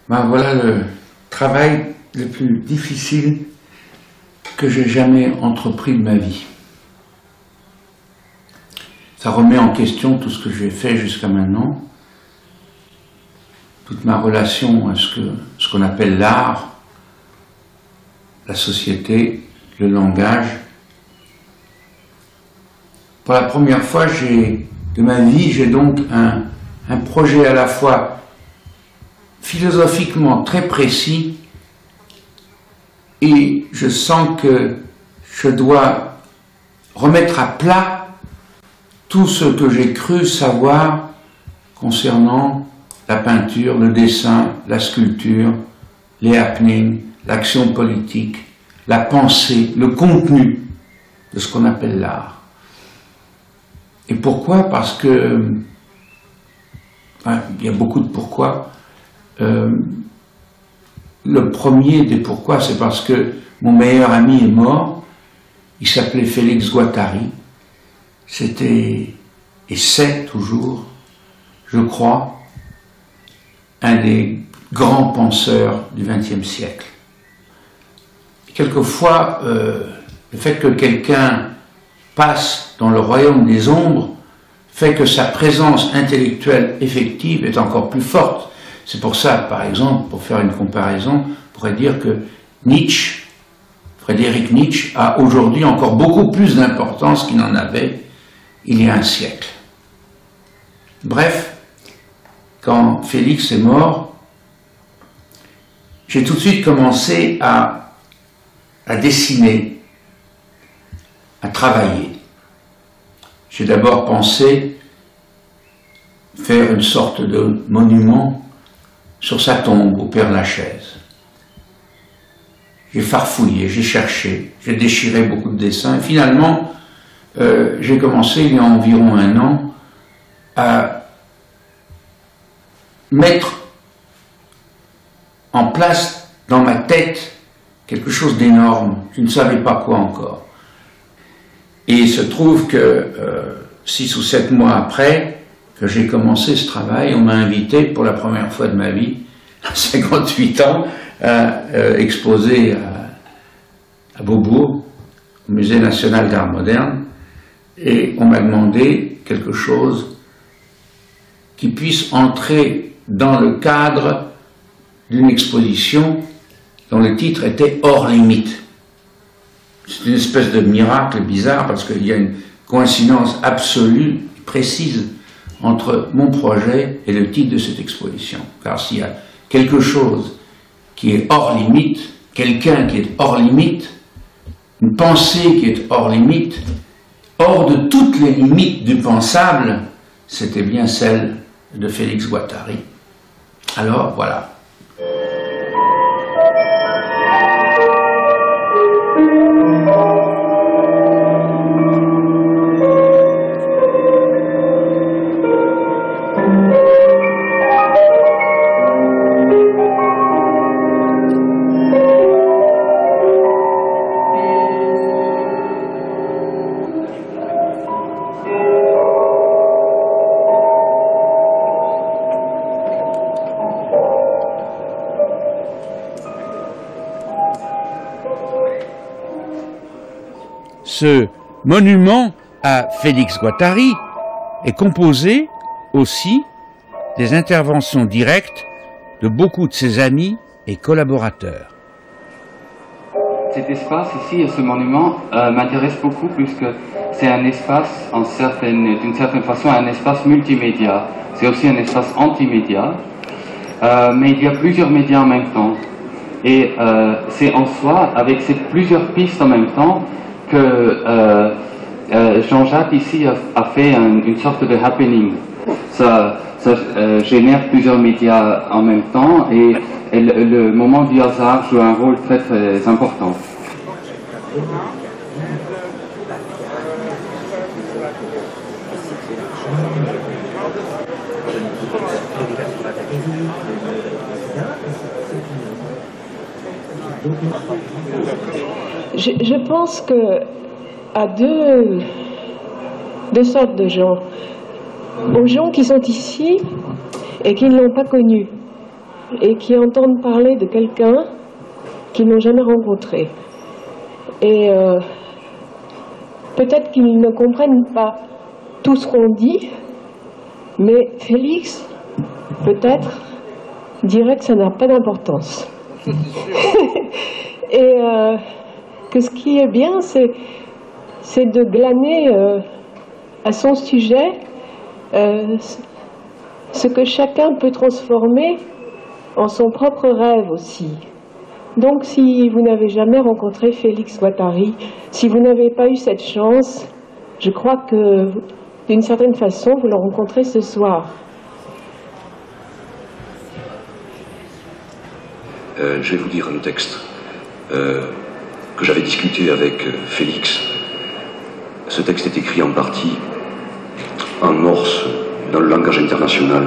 Ben voilà le travail le plus difficile que j'ai jamais entrepris de ma vie. Ça remet en question tout ce que j'ai fait jusqu'à maintenant, toute ma relation à ce qu'on appelle l'art, la société, le langage. Pour la première fois de ma vie, j'ai donc un projet à la fois philosophiquement très précis et je sens que je dois remettre à plat tout ce que j'ai cru savoir concernant la peinture, le dessin, la sculpture, les happenings, l'action politique, la pensée, le contenu de ce qu'on appelle l'art. Et pourquoi? Parce que, il y a beaucoup de pourquoi. Le premier des pourquoi, c'est parce que mon meilleur ami est mort. Il s'appelait Félix Guattari. C'était, et c'est toujours, je crois, un des grands penseurs du XXe siècle. Quelquefois, le fait que quelqu'un passe dans le royaume des ombres fait que sa présence intellectuelle effective est encore plus forte. C'est pour ça, par exemple, pour faire une comparaison, on pourrait dire que Nietzsche, Friedrich Nietzsche, a aujourd'hui encore beaucoup plus d'importance qu'il n'en avait il y a un siècle. Bref, quand Félix est mort, j'ai tout de suite commencé à dessiner, à travailler. J'ai d'abord pensé faire une sorte de monument sur sa tombe au Père-Lachaise. J'ai farfouillé, j'ai cherché, j'ai déchiré beaucoup de dessins. Et finalement, j'ai commencé il y a environ 1 an à mettre en place dans ma tête quelque chose d'énorme. Je ne savais pas quoi encore. Et il se trouve que 6 ou 7 mois après que j'ai commencé ce travail, on m'a invité pour la première fois de ma vie, à 58 ans, à exposer à Beaubourg, au Musée national d'art moderne, et on m'a demandé quelque chose qui puisse entrer dans le cadre d'une exposition dont le titre était « Hors limite ». C'est une espèce de miracle bizarre parce qu'il y a une coïncidence absolue, précise, entre mon projet et le titre de cette exposition. Car s'il y a quelque chose qui est hors limite, quelqu'un qui est hors limite, une pensée qui est hors limite, hors de toutes les limites du pensable, c'était bien celle de Félix Guattari. Alors voilà. Ce monument à Félix Guattari est composé aussi des interventions directes de beaucoup de ses amis et collaborateurs. Cet espace ici, ce monument, m'intéresse beaucoup puisque c'est un espace, d'une certaine façon, un espace multimédia. C'est aussi un espace antimédia, mais il y a plusieurs médias en même temps. Et c'est en soi, avec ces plusieurs pistes en même temps, que Jean-Jacques ici a fait une sorte de happening. Ça génère plusieurs médias en même temps et le moment du hasard joue un rôle très très important. Je pense que à deux sortes de gens. Aux gens qui sont ici et qui ne l'ont pas connu. et qui entendent parler de quelqu'un qu'ils n'ont jamais rencontré. Et peut-être qu'ils ne comprennent pas tout ce qu'on dit, mais Félix, peut-être, dirait que ça n'a pas d'importance. Et que ce qui est bien, c'est de glaner à son sujet ce que chacun peut transformer en son propre rêve aussi. Donc si vous n'avez jamais rencontré Félix Guattari, si vous n'avez pas eu cette chance, je crois que d'une certaine façon vous le rencontrez ce soir. Je vais vous lire un texte que j'avais discuté avec Félix. Ce texte est écrit en partie en morse, dans le langage international,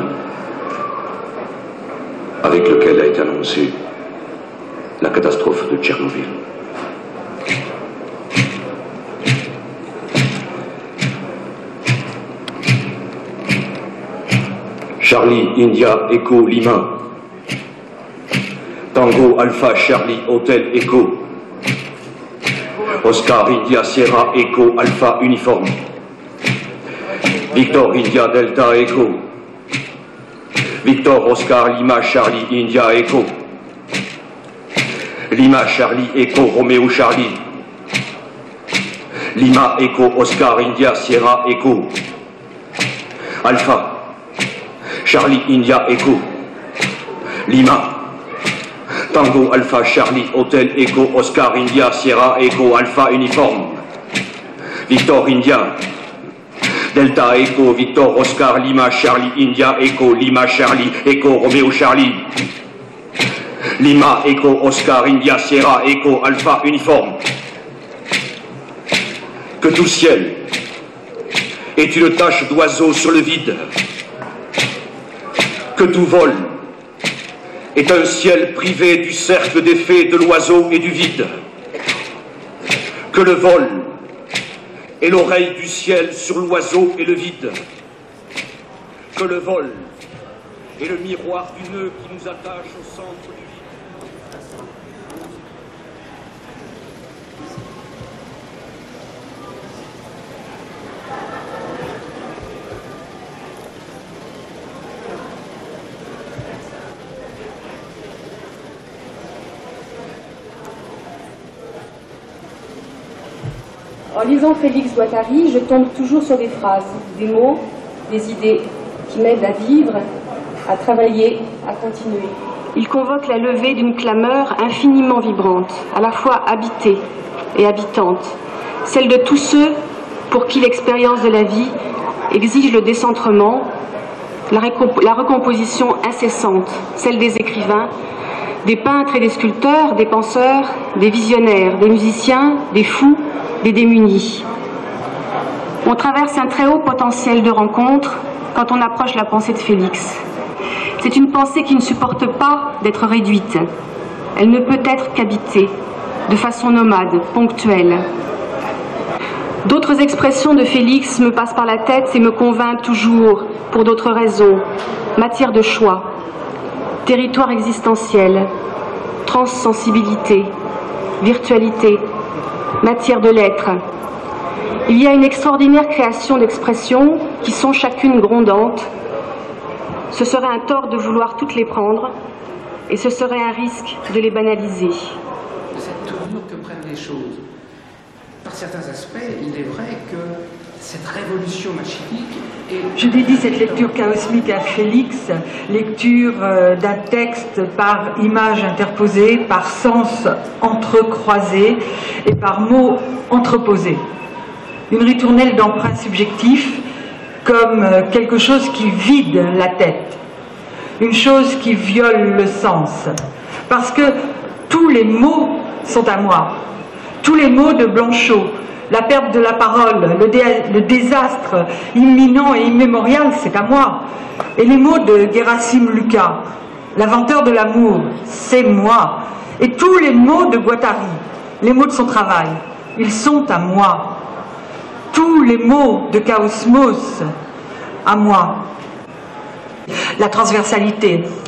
avec lequel a été annoncée la catastrophe de Tchernobyl. Charlie, India, Echo, Lima. Tango, Alpha, Charlie, Hotel, Echo. Oscar, India, Sierra, Echo, Alpha, Uniforme. Victor, India, Delta, Echo. Victor, Oscar, Lima, Charlie, India, Echo. Lima, Charlie, Echo, Romeo, Charlie. Lima, Echo, Oscar, India, Sierra, Echo. Alpha, Charlie, India, Echo. Lima, Tango, Alpha, Charlie, Hotel, Echo, Oscar, India, Sierra, Echo, Alpha, Uniforme. Victor, India. Delta, Echo, Victor, Oscar, Lima, Charlie, India, Echo, Lima, Charlie, Echo, Romeo, Charlie. Lima, Echo, Oscar, India, Sierra, Echo, Alpha, Uniforme. Que tout ciel est une tache d'oiseau sur le vide. Que tout vol est un ciel privé du cercle d'effet de l'oiseau et du vide. Que le vol est l'oreille du ciel sur l'oiseau et le vide. Que le vol est le miroir du nœud qui nous attache au centre du vide. En lisant Félix Guattari, je tombe toujours sur des phrases, des mots, des idées qui m'aident à vivre, à travailler, à continuer. Il convoque la levée d'une clameur infiniment vibrante, à la fois habitée et habitante, celle de tous ceux pour qui l'expérience de la vie exige le décentrement, la recomposition incessante, celle des écrivains, des peintres et des sculpteurs, des penseurs, des visionnaires, des musiciens, des fous, des démunis. On traverse un très haut potentiel de rencontre quand on approche la pensée de Félix. C'est une pensée qui ne supporte pas d'être réduite. Elle ne peut être qu'habitée, de façon nomade, ponctuelle. D'autres expressions de Félix me passent par la tête et me convainquent toujours, pour d'autres raisons. Matière de choix, territoire existentiel, transsensibilité, virtualité, matière de l'être. Il y a une extraordinaire création d'expressions qui sont chacune grondantes. Ce serait un tort de vouloir toutes les prendre et ce serait un risque de les banaliser. Cette tournure que prennent les choses. Par certains aspects, il est vrai que cette révolution machinique est... Je dédie cette lecture chaosmique à Félix, lecture d'un texte par image interposée, par sens entrecroisé et par mots entreposés. Une ritournelle d'emprunts subjectifs comme quelque chose qui vide la tête, une chose qui viole le sens. Parce que tous les mots sont à moi, tous les mots de Blanchot, la perte de la parole, le désastre imminent et immémorial, c'est à moi. Et les mots de Gerasim Lucas, l'inventeur de l'amour, c'est moi. Et tous les mots de Guattari, les mots de son travail, ils sont à moi. Tous les mots de Chaosmos, à moi. La transversalité,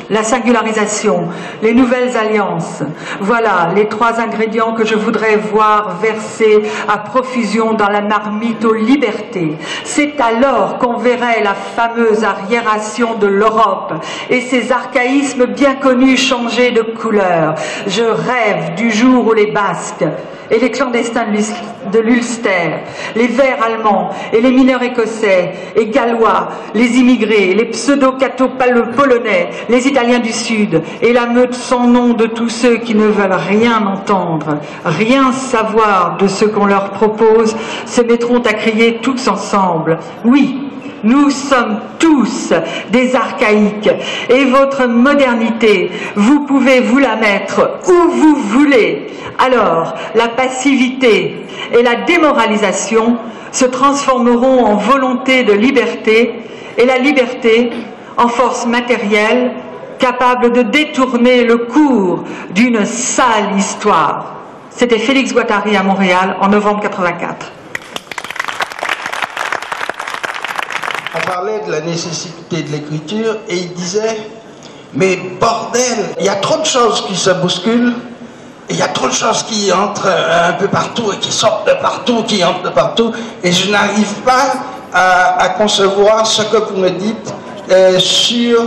la singularisation, les nouvelles alliances. Voilà les 3 ingrédients que je voudrais voir versés à profusion dans la marmite aux libertés. C'est alors qu'on verrait la fameuse arriération de l'Europe et ses archaïsmes bien connus changer de couleur. Je rêve du jour où les Basques et les clandestins de l'Ulster, les Verts allemands et les mineurs écossais et gallois, les immigrés, les pseudo-cato-polonais, les Italiens du Sud et la meute sans nom de tous ceux qui ne veulent rien entendre, rien savoir de ce qu'on leur propose, se mettront à crier tous ensemble. Oui, nous sommes tous des archaïques et votre modernité, vous pouvez vous la mettre où vous voulez. Alors, la passivité et la démoralisation se transformeront en volonté de liberté et la liberté en force matérielle capable de détourner le cours d'une sale histoire. C'était Félix Guattari à Montréal en novembre 84. On parlait de la nécessité de l'écriture et il disait « Mais bordel, il y a trop de choses qui se bousculent, il y a trop de choses qui entrent un peu partout et qui sortent de partout, qui entrent de partout, et je n'arrive pas à concevoir ce que vous me dites sur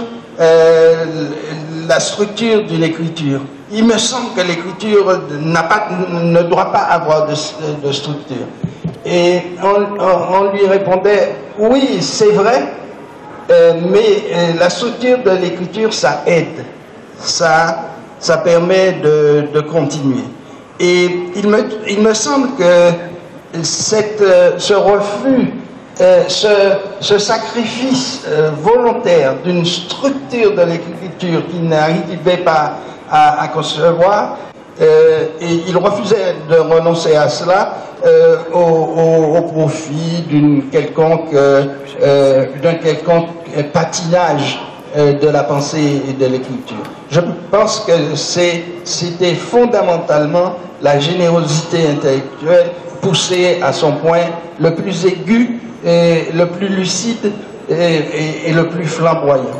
la structure d'une écriture. Il me semble que l'écriture ne doit pas avoir de structure. » Et on lui répondait, oui, c'est vrai, mais la structure de l'écriture, ça aide, ça permet de continuer. Et il me semble que ce refus, ce sacrifice volontaire d'une structure de l'écriture qu'il n'arrivait pas à concevoir, et il refusait de renoncer à cela au profit d'un quelconque patinage de la pensée et de l'écriture. Je pense que c'était fondamentalement la générosité intellectuelle poussée à son point le plus aigu, et le plus lucide et le plus flamboyant.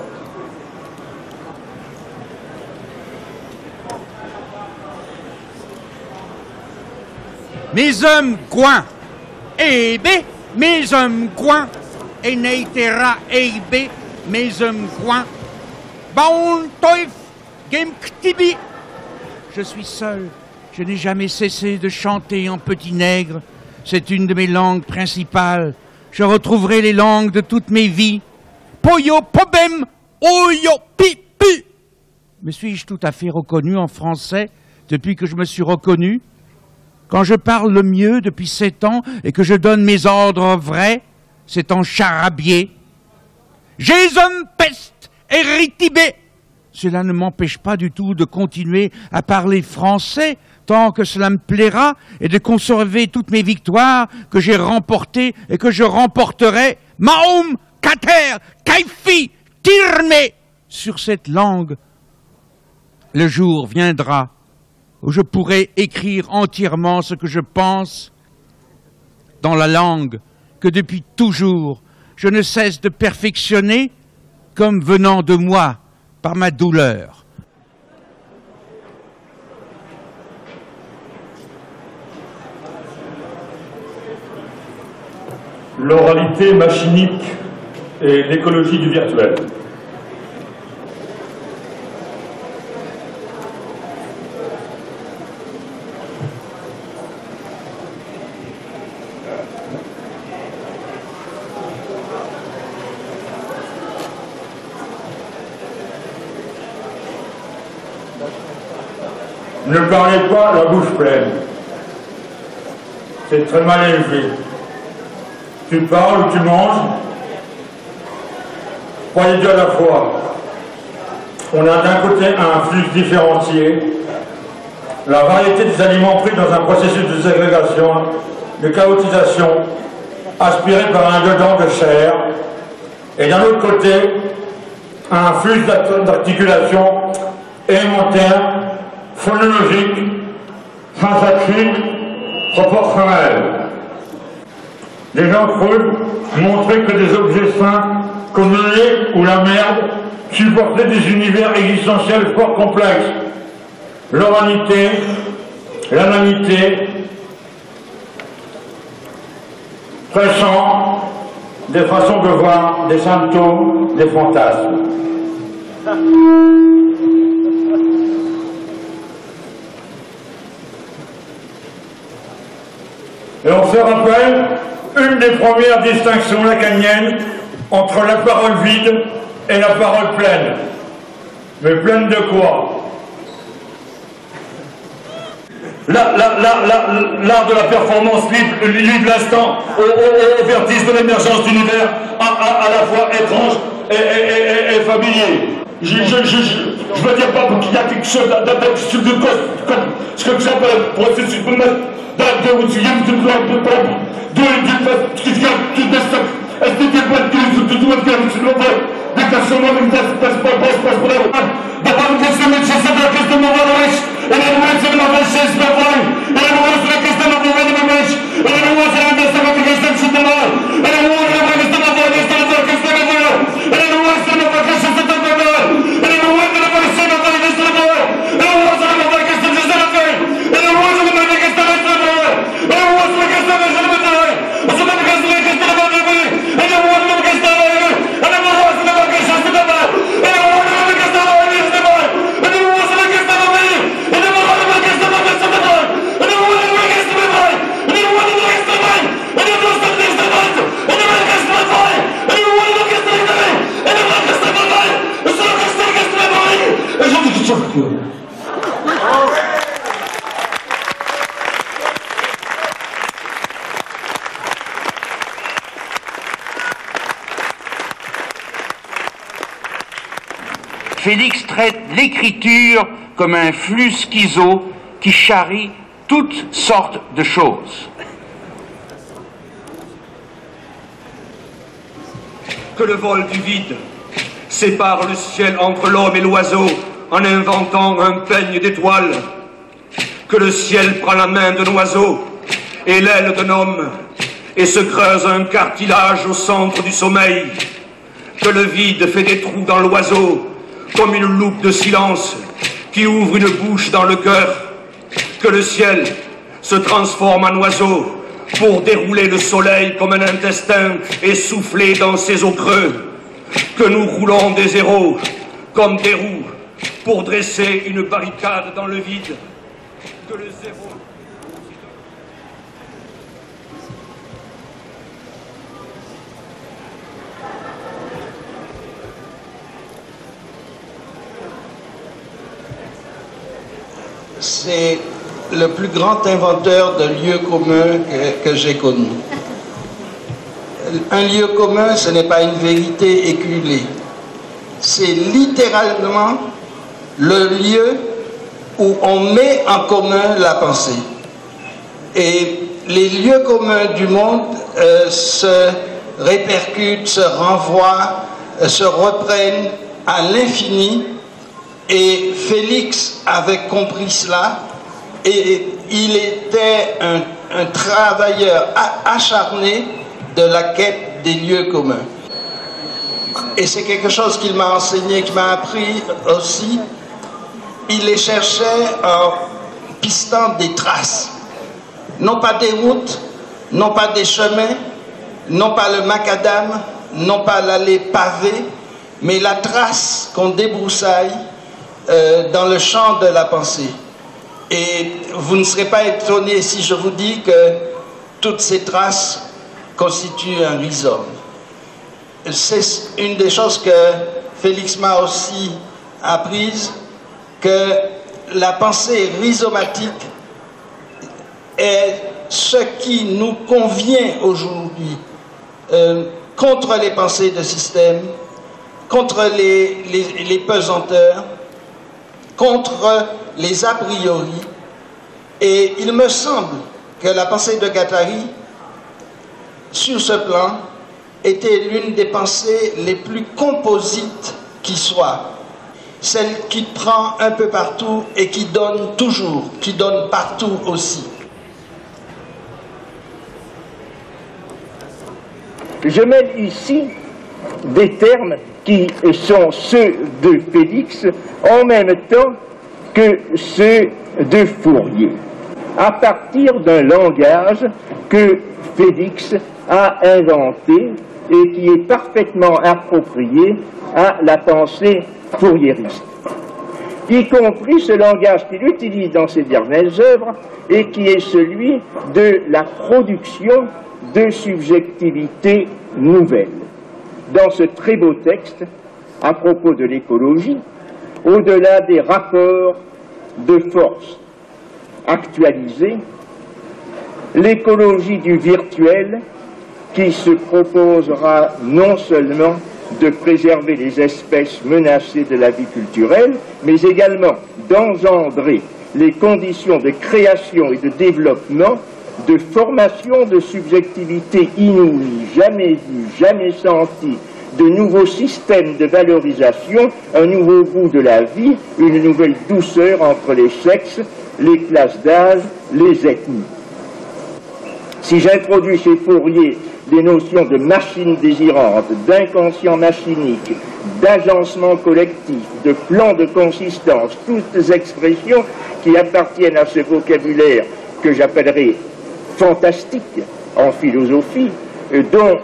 Mes hommes coins, ebe, mes hommes coins, et neitera ebe, mes hommes coins, baon toif, gem ktibi. Je suis seul, je n'ai jamais cessé de chanter en petit nègre, c'est une de mes langues principales, je retrouverai les langues de toutes mes vies. Poyo pobem, oyo pipi. Me suis-je tout à fait reconnu en français depuis que je me suis reconnu? Quand je parle le mieux depuis 7 ans et que je donne mes ordres vrais, c'est en charabia. Jésus peste héritibé. Cela ne m'empêche pas du tout de continuer à parler français tant que cela me plaira et de conserver toutes mes victoires que j'ai remportées et que je remporterai. Mahom, Kater, Kaifi, Tirme. Sur cette langue, le jour viendra où je pourrai écrire entièrement ce que je pense dans la langue que depuis toujours je ne cesse de perfectionner comme venant de moi par ma douleur. L'oralité machinique et l'écologie du virtuel. Ne parlez pas la bouche pleine. C'est très mal élevé. Tu parles ou tu manges. Croyez deux à la fois. On a d'un côté un flux différencié, la variété des aliments pris dans un processus de ségrégation, de chaotisation, aspiré par un dedans de chair, et d'un autre côté, un flux d'articulation élémentaire, phonologique, syntactique, proportionnel. Les gens creux montraient que des objets sains comme le lait ou la merde supporter des univers existentiels fort complexes. L'oralité, l'anonymité, pressant des façons de voir, des symptômes, des fantasmes. Et on se rappelle une des premières distinctions lacaniennes entre la parole vide et la parole pleine. Mais pleine de quoi? L'art de la performance livre l'instant au vertige de l'émergence d'univers à la fois étrange et familier. Je veux dire pas qu'il y a quelque chose ce que j'appelle processus Félix traite l'écriture comme un flux schizo qui charrie toutes sortes de choses. Que le vol du vide sépare le ciel entre l'homme et l'oiseau en inventant un peigne d'étoiles. Que le ciel prend la main d'un oiseau et l'aile d'un homme et se creuse un cartilage au centre du sommeil. Que le vide fait des trous dans l'oiseau comme une loupe de silence qui ouvre une bouche dans le cœur. Que le ciel se transforme en oiseau pour dérouler le soleil comme un intestin et souffler dans ses eaux creux. Que nous roulons des héros comme des roues pour dresser une barricade dans le vide. Que le zéro... C'est le plus grand inventeur de lieux communs que j'ai connu. Un lieu commun, ce n'est pas une vérité éculée. C'est littéralement le lieu où on met en commun la pensée. Et les lieux communs du monde se répercutent, se renvoient, se reprennent à l'infini. Et Félix avait compris cela, et il était un travailleur acharné de la quête des lieux communs. Et c'est quelque chose qu'il m'a enseigné, qu'il m'a appris aussi. Il les cherchait en pistant des traces. Non pas des routes, non pas des chemins, non pas le macadam, non pas l'allée pavée, mais la trace qu'on débroussaille dans le champ de la pensée. Et vous ne serez pas étonné si je vous dis que toutes ces traces constituent un rhizome. C'est une des choses que Félix m'a aussi apprise, que la pensée rhizomatique est ce qui nous convient aujourd'hui contre les pensées de système, contre les pesanteurs, contre les a priori. Et il me semble que la pensée de Guattari, sur ce plan, était l'une des pensées les plus composites qui soit. Celle qui prend un peu partout et qui donne toujours, qui donne partout aussi. Je mène ici des termes qui sont ceux de Félix en même temps que ceux de Fourier, à partir d'un langage que Félix a inventé et qui est parfaitement approprié à la pensée fouriériste, y compris ce langage qu'il utilise dans ses dernières œuvres et qui est celui de la production de subjectivités nouvelles. Dans ce très beau texte, à propos de l'écologie, au-delà des rapports de force actualisés, l'écologie du virtuel qui se proposera non seulement de préserver les espèces menacées de la vie culturelle, mais également d'engendrer les conditions de création et de développement, de formation de subjectivité inouïe, jamais vue, jamais sentie, de nouveaux systèmes de valorisation, un nouveau goût de la vie, une nouvelle douceur entre les sexes, les classes d'âge, les ethnies. Si j'introduis chez Fourier des notions de machine désirante, d'inconscient machinique, d'agencement collectif, de plan de consistance, toutes ces expressions qui appartiennent à ce vocabulaire que j'appellerai fantastique en philosophie, dont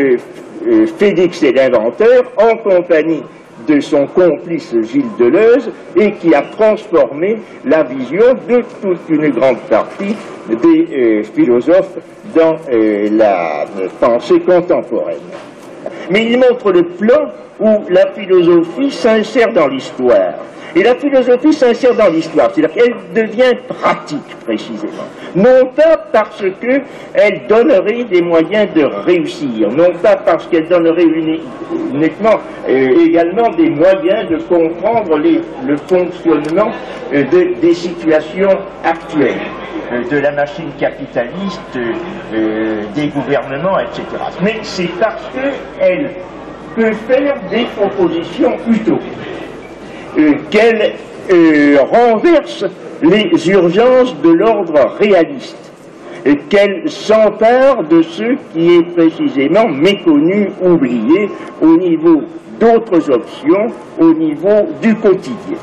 Félix est l'inventeur, en compagnie de son complice Gilles Deleuze, et qui a transformé la vision de toute une grande partie des philosophes dans la pensée contemporaine. Mais il montre le plan où la philosophie s'insère dans l'histoire. Et la philosophie s'insère dans l'histoire, c'est-à-dire qu'elle devient pratique, précisément. Non pas parce qu'elle donnerait des moyens de réussir, non pas parce qu'elle donnerait uniquement, également des moyens de comprendre le fonctionnement des situations actuelles, de la machine capitaliste, des gouvernements, etc. Mais c'est parce qu'elle peut faire des propositions utopiques. Qu'elle renverse les urgences de l'ordre réaliste, qu'elle s'empare de ce qui est précisément méconnu, oublié, au niveau d'autres options, au niveau du quotidien.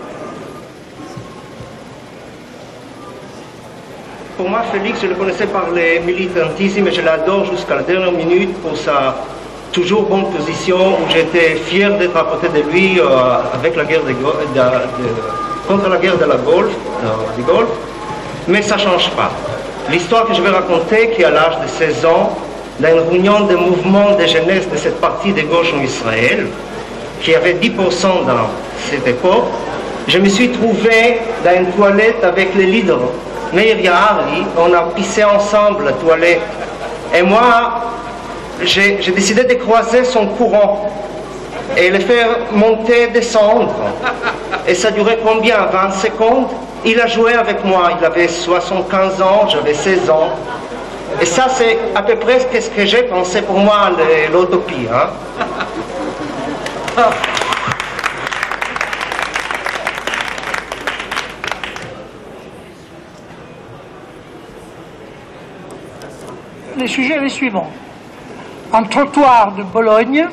Pour moi, Félix, je le connaissais par le militantisme et je l'adore jusqu'à la dernière minute pour sa toujours bonne position, où j'étais fier d'être à côté de lui avec la guerre contre la guerre de la Golfe, du Golfe, mais ça ne change pas. L'histoire que je vais raconter, qui à l'âge de 16 ans, dans une réunion des mouvements de jeunesse de cette partie de gauche en Israël, qui avait 10% dans cette époque, je me suis trouvé dans une toilette avec le leader, Meir Ya'ari, on a pissé ensemble la toilette. Et moi, j'ai décidé de croiser son courant et le faire monter, descendre. Et ça durait combien? 20 secondes. Il a joué avec moi, il avait 75 ans, j'avais 16 ans. Et ça, c'est à peu près ce que j'ai pensé pour moi, l'utopie. Hein? Le sujet est le suivant. Un trottoir de Bologne,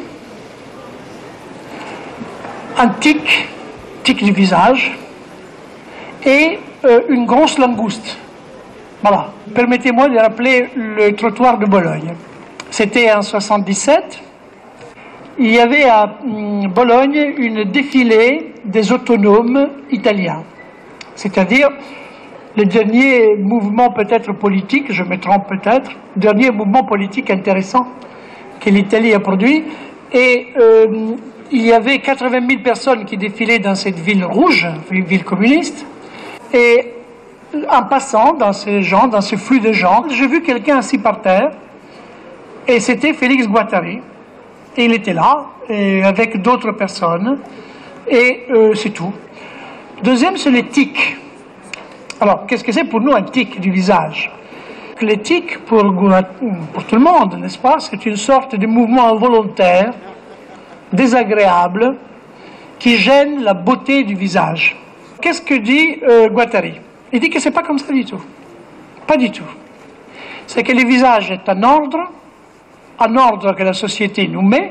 un tic du visage, et une grosse langouste. Voilà. Permettez-moi de rappeler le trottoir de Bologne. C'était en 1977. Il y avait à Bologne une défilée des autonomes italiens. C'est-à-dire le dernier mouvement peut-être politique, je me trompe peut-être, dernier mouvement politique intéressant que l'Italie a produit. Et il y avait 80 000 personnes qui défilaient dans cette ville rouge, une ville communiste. Et en passant dans ces gens, dans ce flux de gens, j'ai vu quelqu'un assis par terre, et c'était Félix Guattari. Et il était là, et avec d'autres personnes, et c'est tout. Deuxième, c'est les tics. Alors, qu'est-ce que c'est pour nous un tic du visage? Le tic, pour tout le monde, n'est-ce pas, c'est une sorte de mouvement involontaire, désagréable, qui gêne la beauté du visage. Qu'est-ce que dit Guattari? Il dit que c'est pas comme ça du tout. Pas du tout. C'est que le visage est un ordre que la société nous met,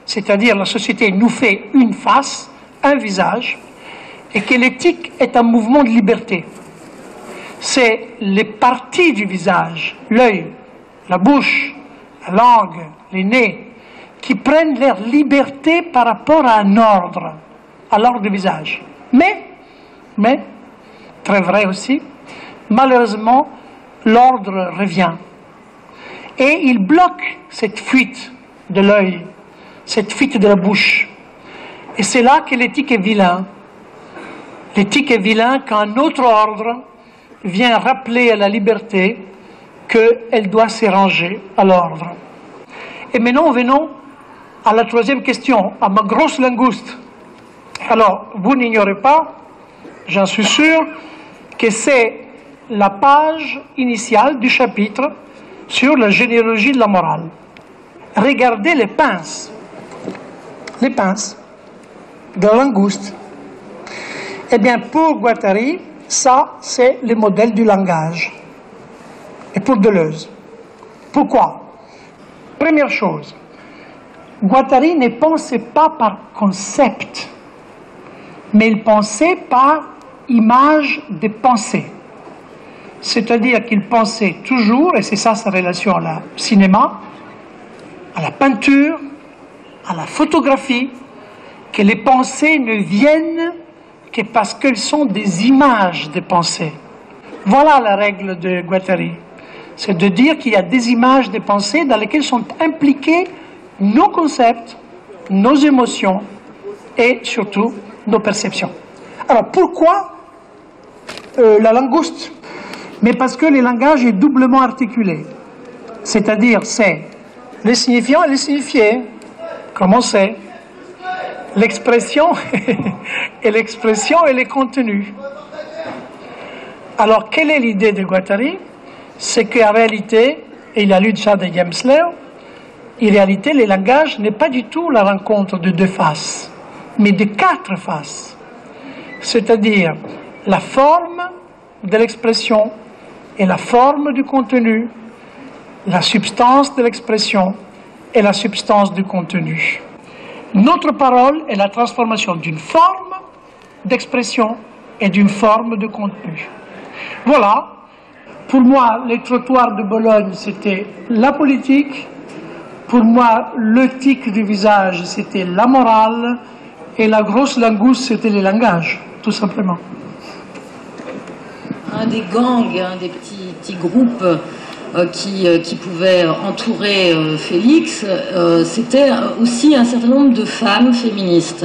c'est-à-dire la société nous fait une face, un visage, et que l'éthique est un mouvement de liberté. C'est les parties du visage, l'œil, la bouche, la langue, les nez, qui prennent leur liberté par rapport à un ordre, à l'ordre du visage. Mais, très vrai aussi, malheureusement, l'ordre revient. Et il bloque cette fuite de l'œil, cette fuite de la bouche. Et c'est là que l'éthique est vilain. L'éthique est vilain quand un autre ordre vient rappeler à la liberté qu'elle doit se ranger à l'ordre. Et maintenant, venons à la troisième question, à ma grosse langouste. Alors, vous n'ignorez pas, j'en suis sûr, que c'est la page initiale du chapitre sur la généalogie de la morale. Regardez les pinces de la langouste. Eh bien, pour Guattari, ça, c'est le modèle du langage. Et pour Deleuze. Pourquoi? Première chose, Guattari ne pensait pas par concept, mais il pensait par image de pensée. C'est-à-dire qu'il pensait toujours, et c'est ça sa relation à la cinéma, à la peinture, à la photographie, que les pensées ne viennent que parce qu'elles sont des images de pensée. Voilà la règle de Guattari. C'est de dire qu'il y a des images de pensée dans lesquelles sont impliqués nos concepts, nos émotions et surtout nos perceptions. Alors pourquoi la langouste? Mais parce que le langage est doublement articulé. C'est-à-dire c'est le signifiant et le signifié, comme on sait, l'expression et l'expression et les contenus. Alors quelle est l'idée de Guattari? C'est qu'en réalité, et il a lu ça de Gemsler, en réalité le langage n'est pas du tout la rencontre de deux faces, mais de quatre faces. C'est-à-dire la forme de l'expression et la forme du contenu, la substance de l'expression et la substance du contenu. Notre parole est la transformation d'une forme d'expression et d'une forme de contenu. Voilà, pour moi, les trottoirs de Bologne, c'était la politique. Pour moi, l'éthique du visage, c'était la morale. Et la grosse langouste, c'était le langage, tout simplement. Un des gangs, des petits groupes qui pouvaient entourer Félix, c'était aussi un certain nombre de femmes féministes.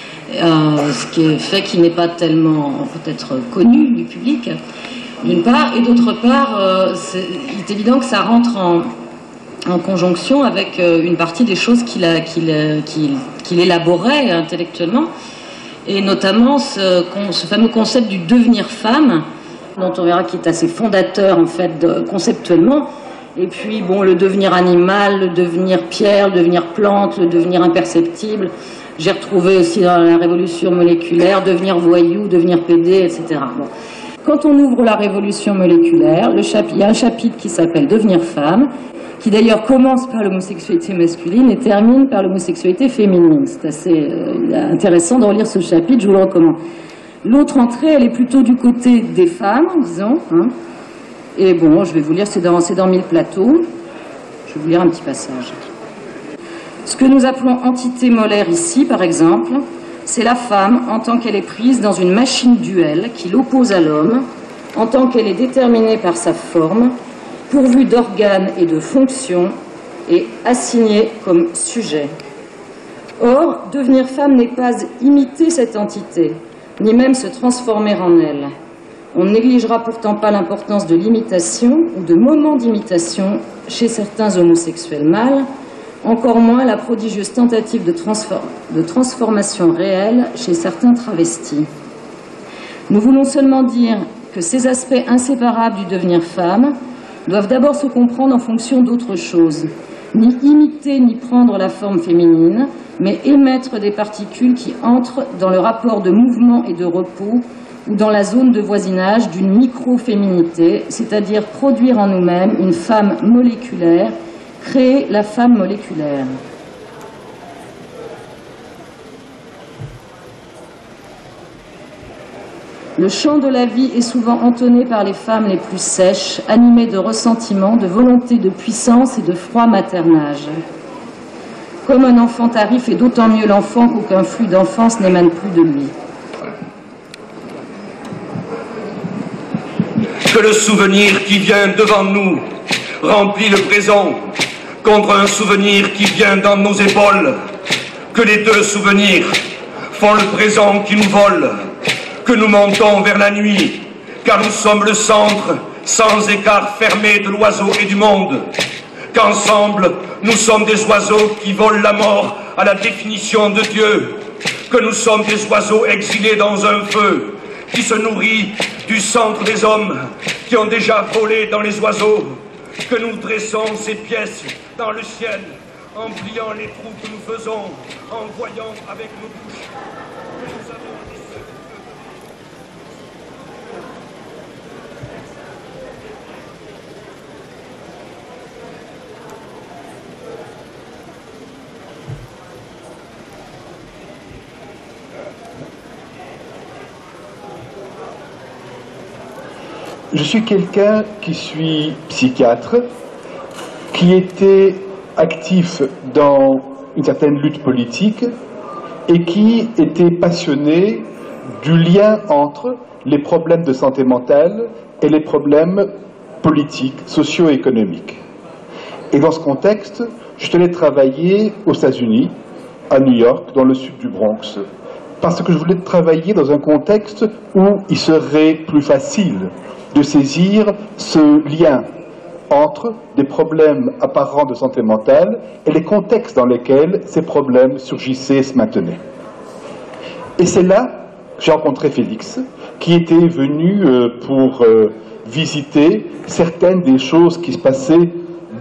Ce qui fait qu'il n'est pas tellement peut-être connu du public, d'une part, et d'autre part, il est évident que ça rentre en conjonction avec une partie des choses qu'il élaborait intellectuellement, et notamment ce fameux concept du devenir femme, dont on verra qu'il est assez fondateur en fait conceptuellement, et puis bon, le devenir animal, le devenir pierre, le devenir plante, le devenir imperceptible. J'ai retrouvé aussi dans la révolution moléculaire, devenir voyou, devenir pédé, etc. Bon. Quand on ouvre la révolution moléculaire, il y a un chapitre qui s'appelle Devenir femme, qui d'ailleurs commence par l'homosexualité masculine et termine par l'homosexualité féminine. C'est assez intéressant de relire ce chapitre, je vous le recommande. L'autre entrée, elle est plutôt du côté des femmes, disons. Hein. Et bon, je vais vous lire, c'est dans 1000 plateaux. Je vais vous lire un petit passage. Ce que nous appelons entité molaire ici, par exemple, c'est la femme en tant qu'elle est prise dans une machine duelle qui l'oppose à l'homme, en tant qu'elle est déterminée par sa forme, pourvue d'organes et de fonctions, et assignée comme sujet. Or, devenir femme n'est pas imiter cette entité, ni même se transformer en elle. On ne négligera pourtant pas l'importance de l'imitation ou de moments d'imitation chez certains homosexuels mâles, encore moins la prodigieuse tentative de transformation réelle chez certains travestis. Nous voulons seulement dire que ces aspects inséparables du devenir femme doivent d'abord se comprendre en fonction d'autre chose, ni imiter ni prendre la forme féminine, mais émettre des particules qui entrent dans le rapport de mouvement et de repos ou dans la zone de voisinage d'une micro-féminité, c'est-à-dire produire en nous-mêmes une femme moléculaire, créer la femme moléculaire. Le chant de la vie est souvent entonné par les femmes les plus sèches, animées de ressentiment, de volonté de puissance et de froid maternage. Comme un enfant tarif, et d'autant mieux l'enfant qu'aucun flux d'enfance n'émane plus de lui. Que le souvenir qui vient devant nous remplit le présent contre un souvenir qui vient dans nos épaules. Que les deux souvenirs font le présent qui nous vole. Que nous montons vers la nuit, car nous sommes le centre sans écart fermé de l'oiseau et du monde. Qu'ensemble, nous sommes des oiseaux qui volent la mort à la définition de Dieu. Que nous sommes des oiseaux exilés dans un feu qui se nourrit du centre des hommes qui ont déjà volé dans les oiseaux. Que nous dressons ces pièces dans le ciel en pliant les trous que nous faisons, en voyant avec nos bouches. Nous avons des cieux. Je suis quelqu'un qui suis psychiatre, qui était actif dans une certaine lutte politique et qui était passionné du lien entre les problèmes de santé mentale et les problèmes politiques, socio-économiques. Et dans ce contexte, je suis allé travailler aux États-Unis, à New York, dans le sud du Bronx, parce que je voulais travailler dans un contexte où il serait plus facile de saisir ce lien entre des problèmes apparents de santé mentale et les contextes dans lesquels ces problèmes surgissaient et se maintenaient. Et c'est là que j'ai rencontré Félix, qui était venu pour visiter certaines des choses qui se passaient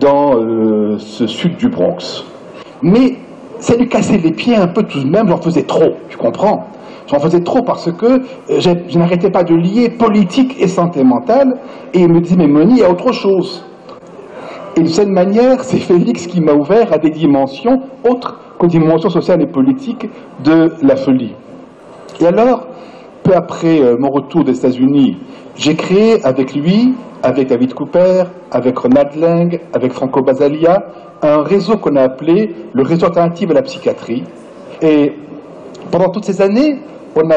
dans ce sud du Bronx. Mais ça lui cassait les pieds un peu tout de même, j'en faisais trop, tu comprends ? J'en faisais trop parce que je n'arrêtais pas de lier politique et santé mentale, et il me disait, mais Moni, il y a autre chose. Et de cette manière, c'est Félix qui m'a ouvert à des dimensions autres qu'aux dimensions sociales et politiques de la folie. Et alors, peu après mon retour des États-Unis, j'ai créé avec lui, avec David Cooper, avec Ronald Lang, avec Franco Basaglia, un réseau qu'on a appelé le réseau alternatif à la psychiatrie. Et pendant toutes ces années, on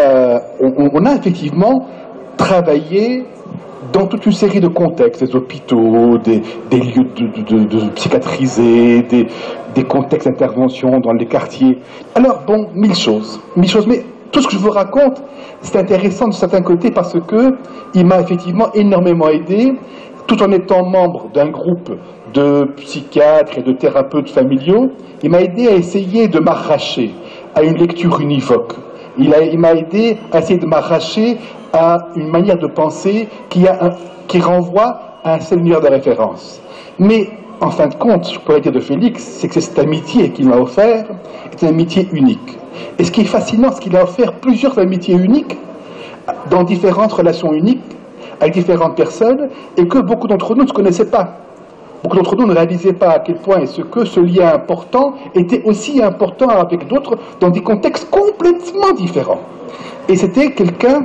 a effectivement travaillé dans toute une série de contextes, des hôpitaux, des lieux de psychiatrisés, des contextes d'intervention dans les quartiers. Alors bon, mille choses, mais tout ce que je vous raconte, c'est intéressant de certains côtés parce que il m'a effectivement énormément aidé, tout en étant membre d'un groupe de psychiatres et de thérapeutes familiaux, il m'a aidé à essayer de m'arracher à une lecture univoque. Il m'a aidé à essayer de m'arracher à une manière de penser qui renvoie à un seul univers de référence. Mais, en fin de compte, ce que je pourrais dire de Félix, c'est que cette amitié qu'il m'a offert est une amitié unique. Et ce qui est fascinant, c'est qu'il a offert plusieurs amitiés uniques dans différentes relations uniques, avec différentes personnes, et que beaucoup d'entre nous ne se connaissaient pas. Beaucoup d'entre nous ne réalisaient pas à quel point ce lien important était aussi important avec d'autres dans des contextes complètement différents. Et c'était quelqu'un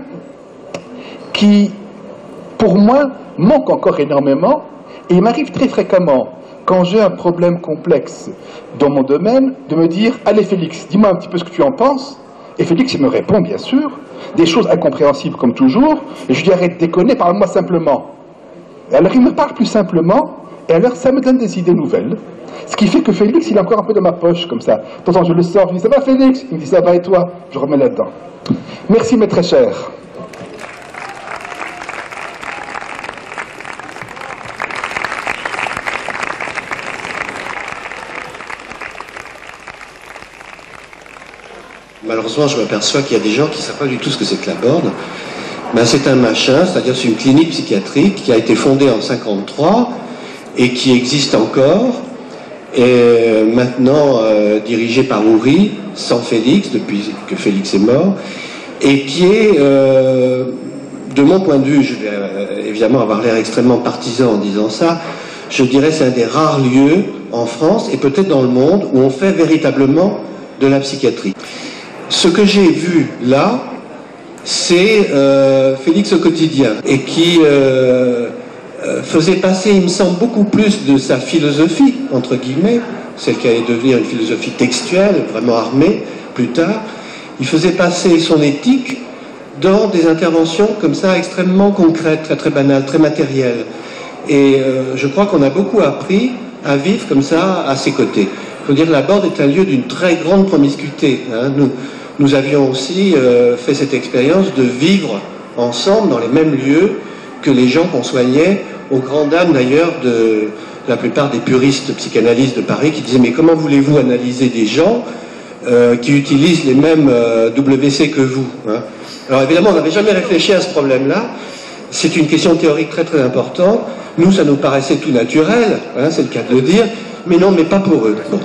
qui, pour moi, manque encore énormément, et il m'arrive très fréquemment, quand j'ai un problème complexe dans mon domaine, de me dire « Allez Félix, dis-moi un petit peu ce que tu en penses ». Et Félix, il me répond, bien sûr, des choses incompréhensibles comme toujours, et je lui dis « Arrête de déconner, parle-moi simplement ». Et alors il me parle plus simplement, et alors ça me donne des idées nouvelles. Ce qui fait que Félix, il est encore un peu dans ma poche, comme ça. De temps en temps, je le sors, je lui dis « Ça va Félix ?» Il me dit « Ça va et toi ?» Je remets là-dedans. Merci mes très chers. Malheureusement, je m'aperçois qu'il y a des gens qui ne savent pas du tout ce que c'est que la borne. Ben, c'est un machin, c'est-à-dire c'est une clinique psychiatrique qui a été fondée en 1953 et qui existe encore, et maintenant dirigée par Houry, sans Félix, depuis que Félix est mort, et qui est, de mon point de vue, je vais évidemment avoir l'air extrêmement partisan en disant ça, je dirais c'est un des rares lieux en France et peut-être dans le monde où on fait véritablement de la psychiatrie. Ce que j'ai vu là, c'est Félix au quotidien, et qui faisait passer, il me semble, beaucoup plus de sa philosophie, entre guillemets, celle qui allait devenir une philosophie textuelle, vraiment armée, plus tard. Il faisait passer son éthique dans des interventions comme ça extrêmement concrètes, très très banales, très matérielles. Et je crois qu'on a beaucoup appris à vivre comme ça à ses côtés. Il faut dire que la Borde est un lieu d'une très grande promiscuité. Hein. Nous avions aussi fait cette expérience de vivre ensemble dans les mêmes lieux que les gens qu'on soignait, aux grandes dames d'ailleurs de la plupart des puristes psychanalystes de Paris qui disaient « Mais comment voulez-vous analyser des gens qui utilisent les mêmes WC que vous hein ?» Alors évidemment, on n'avait jamais réfléchi à ce problème-là. C'est une question théorique très très importante. Nous, ça nous paraissait tout naturel, hein, c'est le cas de le dire, mais non, mais pas pour eux. Bon.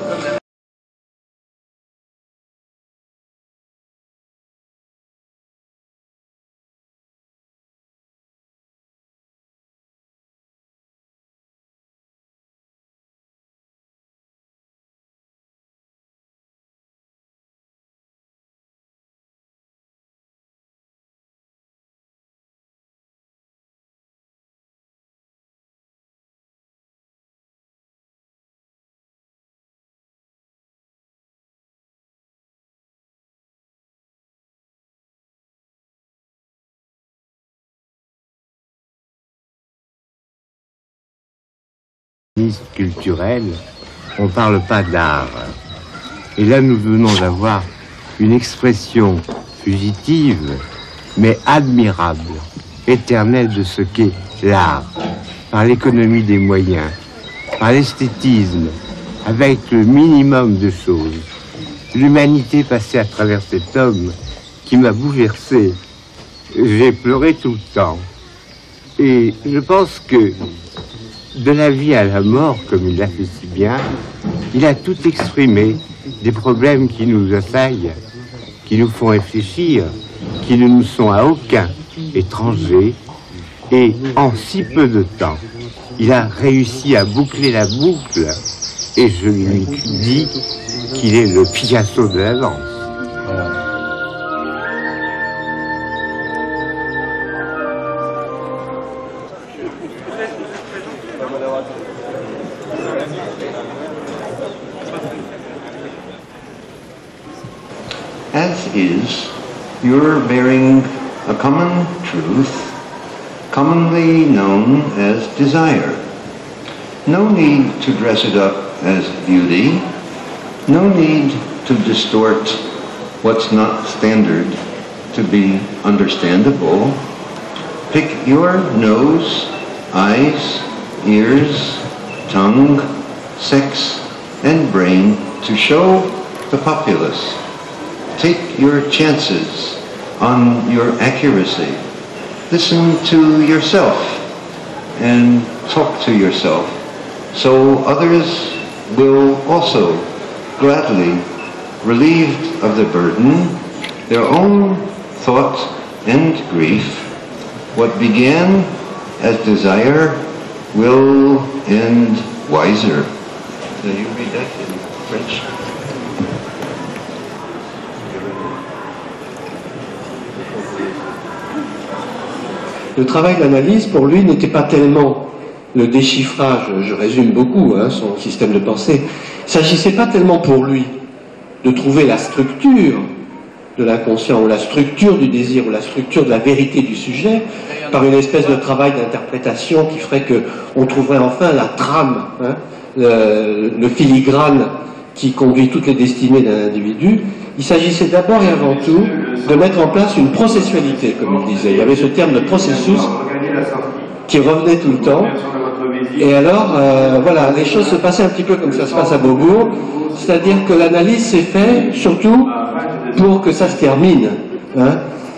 Culturel, on ne parle pas d'art. Et là, nous venons d'avoir une expression fugitive, mais admirable, éternelle de ce qu'est l'art, par l'économie des moyens, par l'esthétisme, avec le minimum de choses. L'humanité passée à travers cet homme qui m'a bouleversé. J'ai pleuré tout le temps. Et je pense que de la vie à la mort, comme il l'a fait si bien, il a tout exprimé, des problèmes qui nous assaillent, qui nous font réfléchir, qui ne nous sont à aucun étrangers, et en si peu de temps, il a réussi à boucler la boucle, et je lui dis qu'il est le Picasso de la danse. Voilà. As is, you're bearing a common truth, commonly known as desire. No need to dress it up as beauty, no need to distort what's not standard to be understandable. Pick your nose, eyes, ears, tongue, sex, and brain to show the populace. Take your chances on your accuracy. Listen to yourself and talk to yourself, so others will also gladly, relieved of the burden, their own thought and grief. What began as desire will end wiser. Now you read that in French. Le travail d'analyse, pour lui, n'était pas tellement le déchiffrage, je résume beaucoup hein, son système de pensée, il ne s'agissait pas tellement pour lui de trouver la structure de l'inconscient, ou la structure du désir, ou la structure de la vérité du sujet, par une espèce de travail d'interprétation qui ferait qu'on trouverait enfin la trame, hein, le filigrane qui conduit toutes les destinées d'un individu. Il s'agissait d'abord et avant tout de mettre en place une processualité, comme il disait. Il y avait ce terme de processus qui revenait tout le temps. Et alors, voilà, les choses se passaient un petit peu comme ça se passe à Beaubourg, c'est-à-dire que l'analyse s'est faite surtout pour que ça se termine. Hein.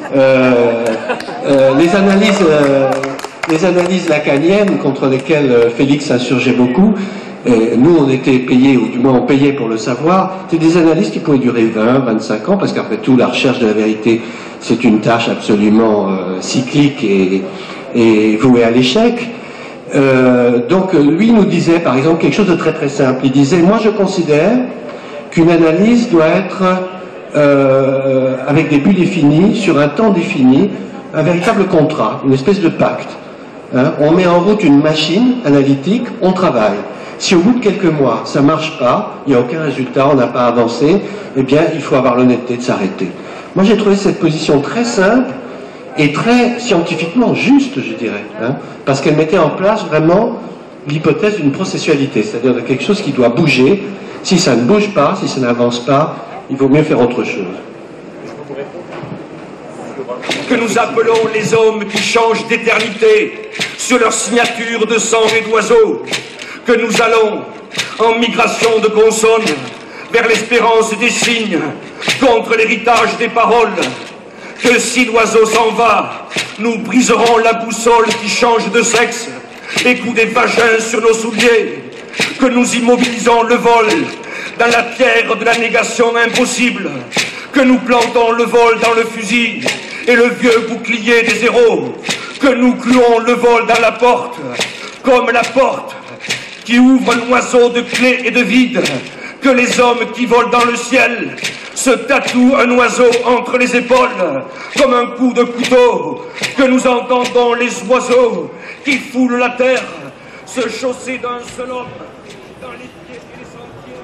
Les analyses lacaniennes contre lesquelles Félix insurgeait beaucoup, nous on était payés, ou du moins on payait pour le savoir, c'était des analyses qui pouvaient durer 20, 25 ans, parce qu'après tout la recherche de la vérité c'est une tâche absolument cyclique et vouée à l'échec. Donc lui nous disait par exemple quelque chose de très très simple, il disait moi je considère qu'une analyse doit être avec des buts définis, sur un temps défini, un véritable contrat, une espèce de pacte. Hein. On met en route une machine analytique, on travaille. Si au bout de quelques mois, ça ne marche pas, il n'y a aucun résultat, on n'a pas avancé, eh bien, il faut avoir l'honnêteté de s'arrêter. Moi, j'ai trouvé cette position très simple et très scientifiquement juste, je dirais, hein, parce qu'elle mettait en place vraiment l'hypothèse d'une processualité, c'est-à-dire de quelque chose qui doit bouger. Si ça ne bouge pas, si ça n'avance pas, il vaut mieux faire autre chose. Que nous appelons les hommes qui changent d'éternité sur leur signature de sang et d'oiseaux, que nous allons en migration de consonnes vers l'espérance des signes contre l'héritage des paroles, que si l'oiseau s'en va, nous briserons la boussole qui change de sexe et coups des vagins sur nos souliers, que nous immobilisons le vol dans la pierre de la négation impossible, que nous plantons le vol dans le fusil et le vieux bouclier des héros, que nous clouons le vol dans la porte, comme la porte qui ouvre un oiseau de clés et de vide, que les hommes qui volent dans le ciel se tatouent un oiseau entre les épaules, comme un coup de couteau, que nous entendons les oiseaux qui foulent la terre, se chausser d'un seul homme, dans les pieds et les sentiers.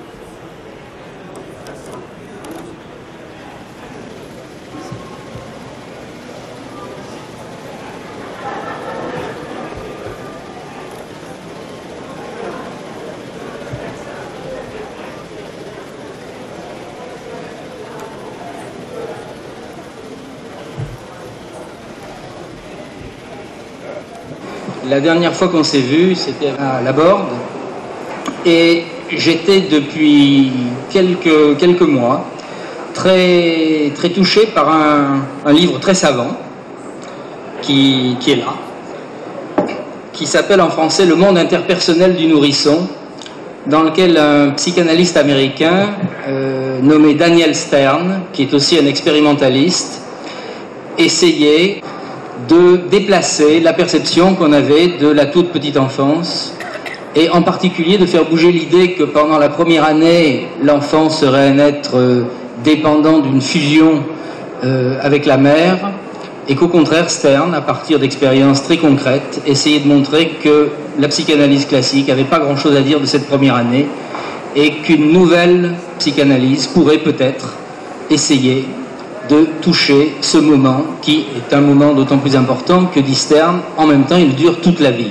La dernière fois qu'on s'est vu, c'était à Laborde, et j'étais depuis quelques mois très touché par un livre très savant qui est là, qui s'appelle en français « Le monde interpersonnel du nourrisson », dans lequel un psychanalyste américain nommé Daniel Stern, qui est aussi un expérimentaliste, essayait de déplacer la perception qu'on avait de la toute petite enfance, et en particulier de faire bouger l'idée que pendant la première année, l'enfant serait un être dépendant d'une fusion avec la mère, et qu'au contraire, Stern, à partir d'expériences très concrètes, essayait de montrer que la psychanalyse classique n'avait pas grand-chose à dire de cette première année, et qu'une nouvelle psychanalyse pourrait peut-être essayer de toucher ce moment, qui est un moment d'autant plus important que, dit Stern, en même temps, il dure toute la vie.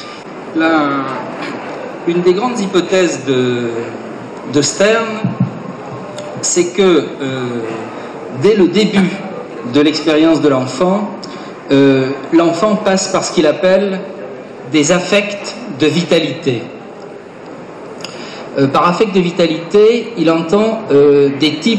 Une des grandes hypothèses de Stern, c'est que dès le début de l'expérience de l'enfant, l'enfant passe par ce qu'il appelle des affects de vitalité. Par affect de vitalité, il entend des types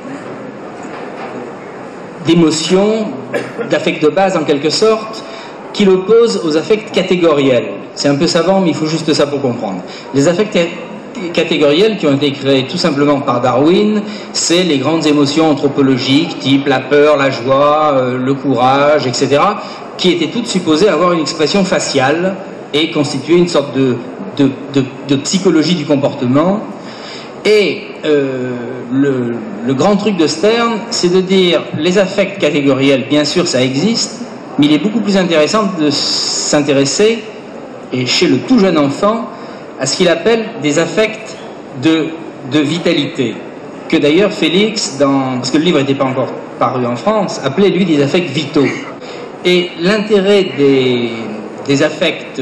d'émotions, d'affects de base en quelque sorte, qu'il oppose aux affects catégoriels. C'est un peu savant, mais il faut juste ça pour comprendre. Les affects catégoriels qui ont été créés tout simplement par Darwin, c'est les grandes émotions anthropologiques, type la peur, la joie, le courage, etc., qui étaient toutes supposées avoir une expression faciale et constituer une sorte de psychologie du comportement. Et le grand truc de Stern, c'est de dire les affects catégoriels, bien sûr ça existe, mais il est beaucoup plus intéressant de s'intéresser, et chez le tout jeune enfant, à ce qu'il appelle des affects de vitalité, que d'ailleurs Félix, parce que le livre n'était pas encore paru en France, appelait lui des affects vitaux. Et l'intérêt des affects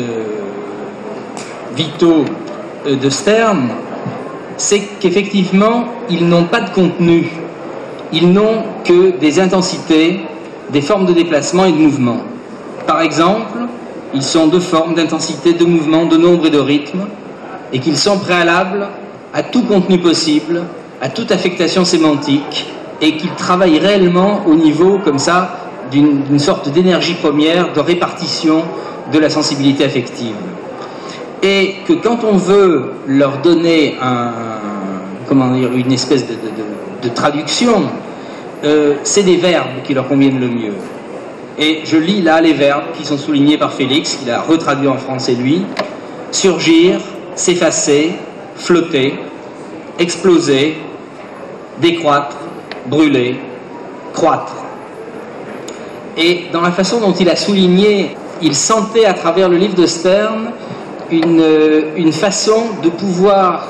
vitaux de Stern, c'est qu'effectivement, ils n'ont pas de contenu. Ils n'ont que des intensités, des formes de déplacement et de mouvement. Par exemple, ils sont deux formes d'intensité, de mouvement, de nombre et de rythme, et qu'ils sont préalables à tout contenu possible, à toute affectation sémantique, et qu'ils travaillent réellement au niveau, comme ça, d'une sorte d'énergie première, de répartition de la sensibilité affective. Et que quand on veut leur donner une espèce de traduction, c'est des verbes qui leur conviennent le mieux. Et je lis là les verbes qui sont soulignés par Félix, qu'il a retraduit en français lui: surgir, s'effacer, flotter, exploser, décroître, brûler, croître. Et dans la façon dont il a souligné, il sentait à travers le livre de Stern une façon de pouvoir,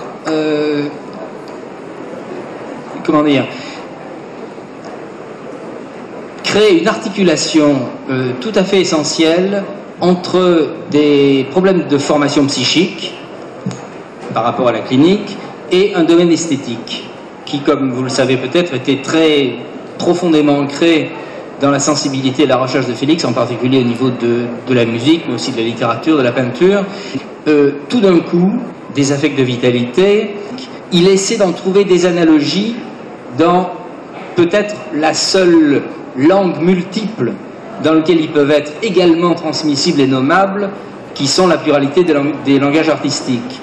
comment dire, créer une articulation tout à fait essentielle entre des problèmes de formation psychique par rapport à la clinique et un domaine esthétique qui, comme vous le savez peut-être, était très profondément ancré dans la sensibilité et la recherche de Félix, en particulier au niveau de la musique, mais aussi de la littérature, de la peinture. Tout d'un coup, des affects de vitalité, il essaie d'en trouver des analogies dans peut-être la seule langue multiple dans laquelle ils peuvent être également transmissibles et nommables, qui sont la pluralité des langages artistiques.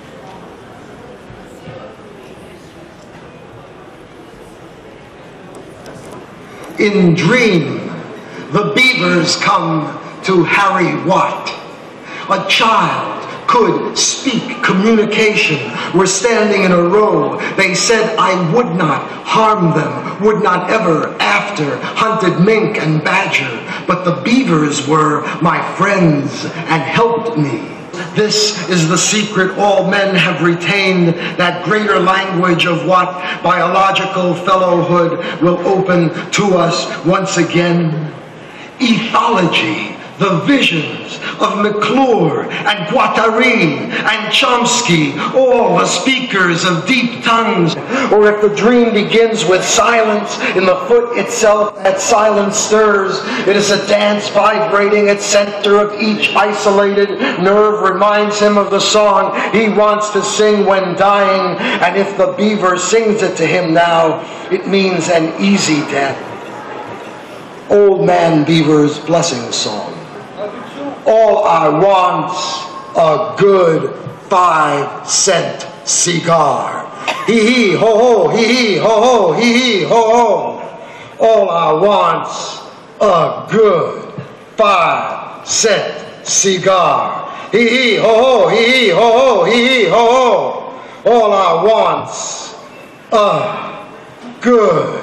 In Dream, the beavers come to Harry Watt. A child could speak communication. We're standing in a row. They said I would not harm them, would not ever after, hunted mink and badger. But the beavers were my friends and helped me. This is the secret all men have retained, that greater language of what biological fellowhood will open to us once again. Ethology, the visions of McClure and Guattari and Chomsky, all the speakers of deep tongues. Or if the dream begins with silence in the foot itself, that silence stirs. It is a dance vibrating at center of each isolated nerve, reminds him of the song he wants to sing when dying. And if the beaver sings it to him now, it means an easy death. Old Man Beaver's blessing song. All I want's a good 5-cent cigar. Hee hee ho ho, hee hee ho ho, hee hee ho ho. All I want's a good 5-cent cigar. Hee hee ho ho, hee hee ho ho, hee hee ho ho. All I want's a good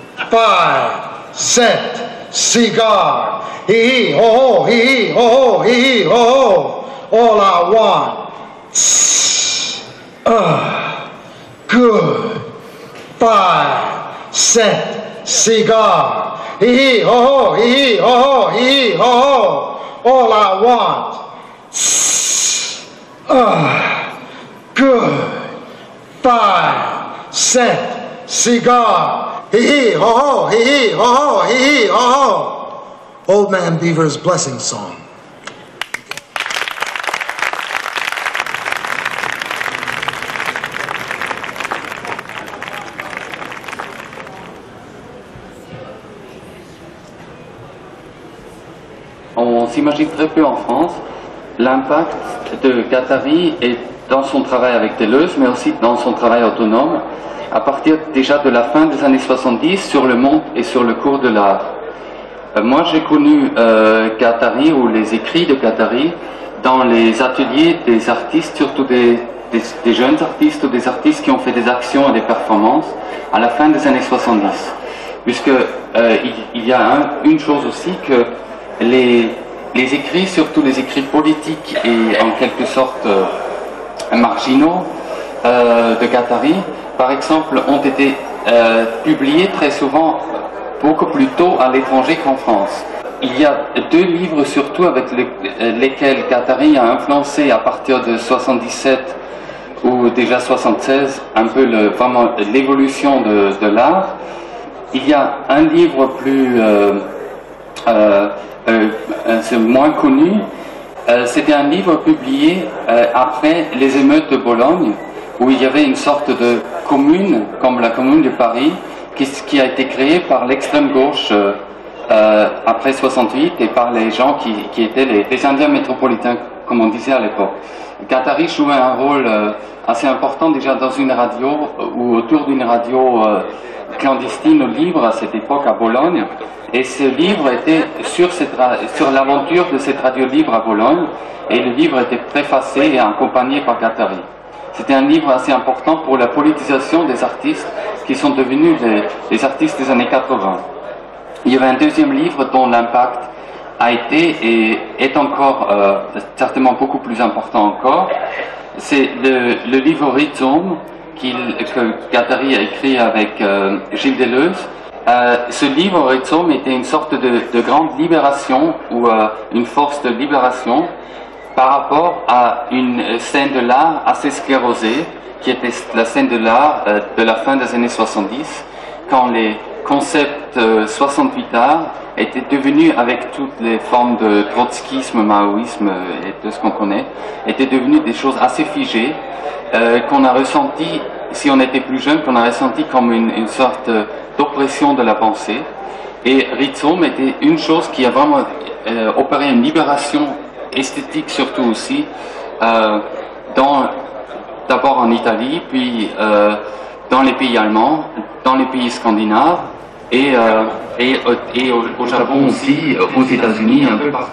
5-cent cigar. Hee hee ho ho, hee hee ho ho, hee hee ho ho. All I want's a good 5-cent cigar. Hee hee ho ho, hee hee ho ho, hee hee ho ho. All I want's a good 5-cent cigar. Hee hee ho ho, hee hee ho ho, hee hee ho ho. Old Man Beaver's blessing song. On s'imagine très peu en France l'impact de Guattari et dans son travail avec Deleuze, mais aussi dans son travail autonome, à partir déjà de la fin des années 70 sur le monde et sur le cours de l'art. Moi, j'ai connu Guattari ou les écrits de Guattari dans les ateliers des artistes, surtout des jeunes artistes ou des artistes qui ont fait des actions et des performances à la fin des années 70. Puisque il y a une chose aussi que les écrits, surtout les écrits politiques et en quelque sorte marginaux de Guattari, par exemple, ont été publiés très souvent beaucoup plus tôt à l'étranger qu'en France. Il y a deux livres surtout avec lesquels Guattari a influencé à partir de 77 ou déjà 76 un peu vraiment l'évolution de l'art. Il y a un livre plus c'est moins connu. C'était un livre publié après les émeutes de Bologne, où il y avait une sorte de commune, comme la commune de Paris, qui a été créée par l'extrême gauche après 68 et par les gens qui étaient les Indiens métropolitains, comme on disait à l'époque. Guattari jouait un rôle assez important déjà dans une radio ou autour d'une radio clandestine ou libre à cette époque à Bologne. Et ce livre était sur l'aventure de cette radio libre à Bologne, et le livre était préfacé et accompagné par Guattari. C'était un livre assez important pour la politisation des artistes qui sont devenus des artistes des années 80. Il y avait un deuxième livre dont l'impact a été et est encore certainement beaucoup plus important encore. C'est le livre Rhizome que Guattari a écrit avec Gilles Deleuze. Ce livre Rhizome était une sorte de grande libération ou une force de libération par rapport à une scène de l'art assez sclérosée qui était la scène de l'art de la fin des années 70, quand les concepts 68 art étaient devenus, avec toutes les formes de trotskisme, maoïsme et tout ce qu'on connaît, étaient devenus des choses assez figées qu'on a ressenti, si on était plus jeune, qu'on a ressenti comme une sorte d'oppression de la pensée. Et Rhizome était une chose qui a vraiment opéré une libération esthétique surtout aussi, d'abord en Italie, puis dans les pays allemands, dans les pays scandinaves, et au Japon aussi, aux États-Unis, un peu partout.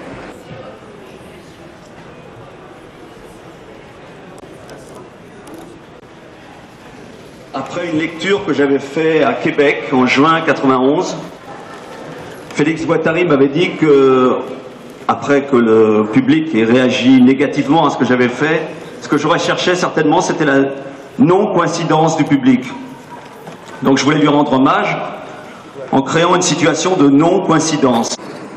Après une lecture que j'avais faite à Québec en juin 91, Félix Guattari m'avait dit que, après que le public ait réagi négativement à ce que j'avais fait, ce que je recherchais certainement, c'était la non-coïncidence du public. Donc je voulais lui rendre hommage en créant une situation de non-coïncidence.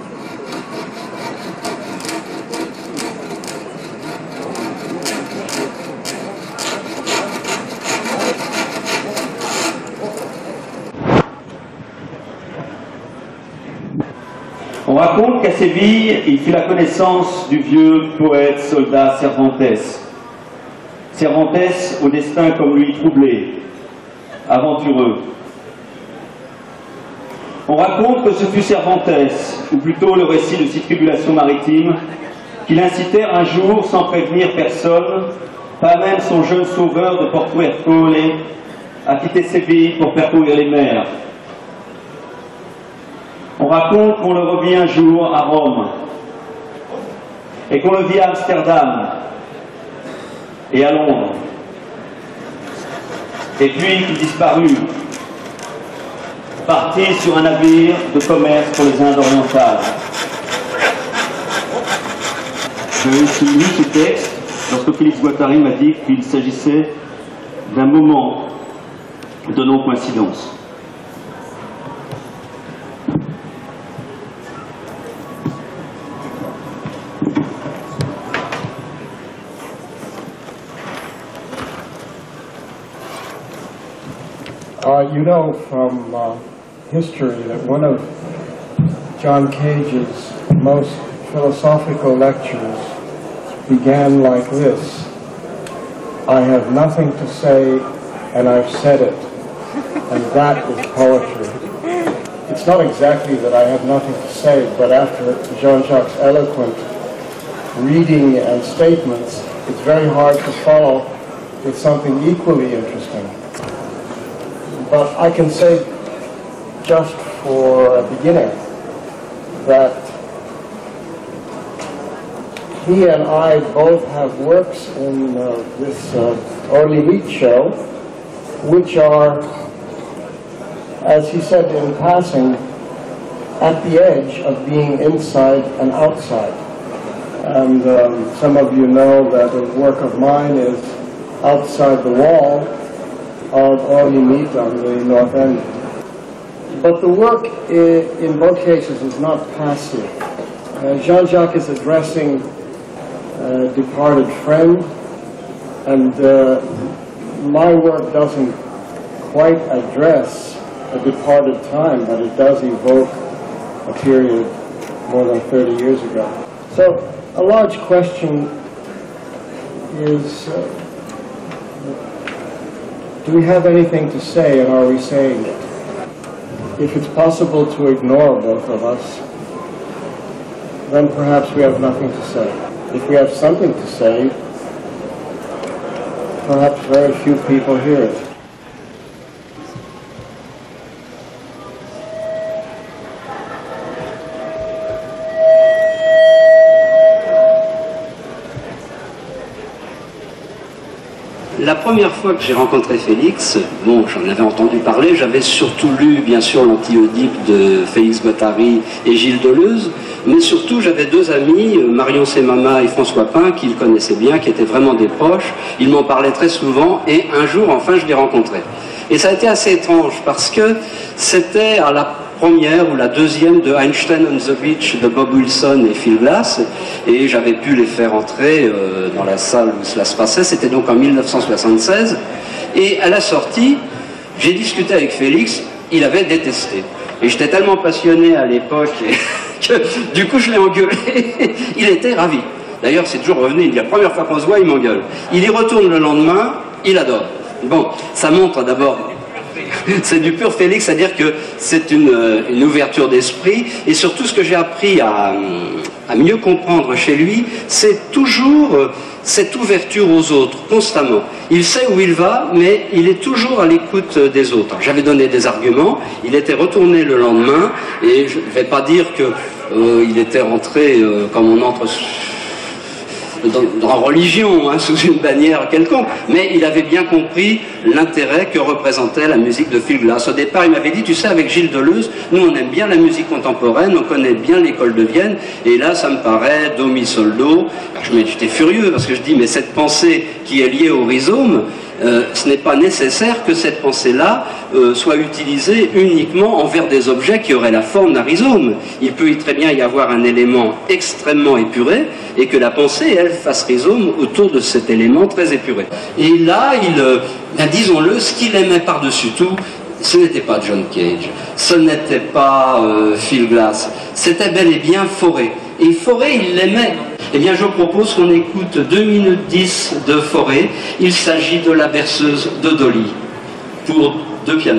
On raconte qu'à Séville, il fit la connaissance du vieux poète soldat Cervantes. Cervantes au destin comme lui troublé, aventureux. On raconte que ce fut Cervantes, ou plutôt le récit de ces tribulations maritimes, qui l'incitèrent un jour, sans prévenir personne, pas même son jeune sauveur de Porto Ercole, à quitter Séville pour parcourir les mers. On raconte qu'on le revit un jour à Rome, et qu'on le vit à Amsterdam, et à Londres, et puis qu'il disparut, parti sur un navire de commerce pour les Indes orientales. J'ai lu ce texte lorsque Félix Guattari m'a dit qu'il s'agissait d'un moment de non-coïncidence. You know from history that one of John Cage's most philosophical lectures began like this: I have nothing to say and I've said it, and that is poetry. It's not exactly that I have nothing to say, but after Jean-Jacques' eloquent reading and statements, it's very hard to follow with something equally interesting. But I can say, just for a beginning, that he and I both have works in this Orly Meat show, which are, as he said in passing, at the edge of being inside and outside. And some of you know that a work of mine is outside the wall of Orly Meat on the north end. But the work in both cases is not passive. Jean-Jacques is addressing a departed friend, and my work doesn't quite address a departed time, but it does evoke a period more than 30 years ago. So a large question is, do we have anything to say, and are we saying it? If it's possible to ignore both of us, then perhaps we have nothing to say. If we have something to say, perhaps very few people hear it. La première fois que j'ai rencontré Félix, bon, j'en avais entendu parler, j'avais surtout lu, bien sûr, l'anti-Oedipe de Félix Guattari et Gilles Deleuze, mais surtout, j'avais deux amis, Marion Semama et François Pin, qui le connaissaient bien, qui étaient vraiment des proches. Ils m'en parlaient très souvent, et un jour, enfin, je les rencontrais. Et ça a été assez étrange, parce que c'était à la première ou la deuxième de Einstein on the Beach de Bob Wilson et Phil Glass, et j'avais pu les faire entrer dans la salle où cela se passait. C'était donc en 1976, et à la sortie, j'ai discuté avec Félix, il avait détesté. Et j'étais tellement passionné à l'époque que du coup je l'ai engueulé. Il était ravi. D'ailleurs, c'est toujours revenu, il dit la première fois qu'on se voit, il m'engueule. Il y retourne le lendemain, il adore. Bon, ça montre d'abord, c'est du pur Félix, c'est-à-dire que c'est une ouverture d'esprit, et surtout ce que j'ai appris à mieux comprendre chez lui, c'est toujours cette ouverture aux autres, constamment. Il sait où il va, mais il est toujours à l'écoute des autres. J'avais donné des arguments, il était retourné le lendemain, et je ne vais pas dire qu'il était rentré comme on entre dans la religion, hein, sous une bannière quelconque, mais il avait bien compris l'intérêt que représentait la musique de Phil Glass. Au départ, il m'avait dit, tu sais, avec Gilles Deleuze, nous on aime bien la musique contemporaine, on connaît bien l'école de Vienne, et là ça me paraît do mi sol do. J'étais furieux parce que je dis, mais cette pensée qui est liée au rhizome, ce n'est pas nécessaire que cette pensée-là soit utilisée uniquement envers des objets qui auraient la forme d'un rhizome. Il peut très bien y avoir un élément extrêmement épuré et que la pensée, elle, fasse rhizome autour de cet élément très épuré. Et là, disons-le, ce qu'il aimait par-dessus tout, ce n'était pas John Cage, ce n'était pas Phil Glass, c'était bel et bien Fauré. Et Fauré, il l'aimait. Eh bien, je propose qu'on écoute 2 minutes 10 de Fauré. Il s'agit de la berceuse de Dolly, pour 2 pianos.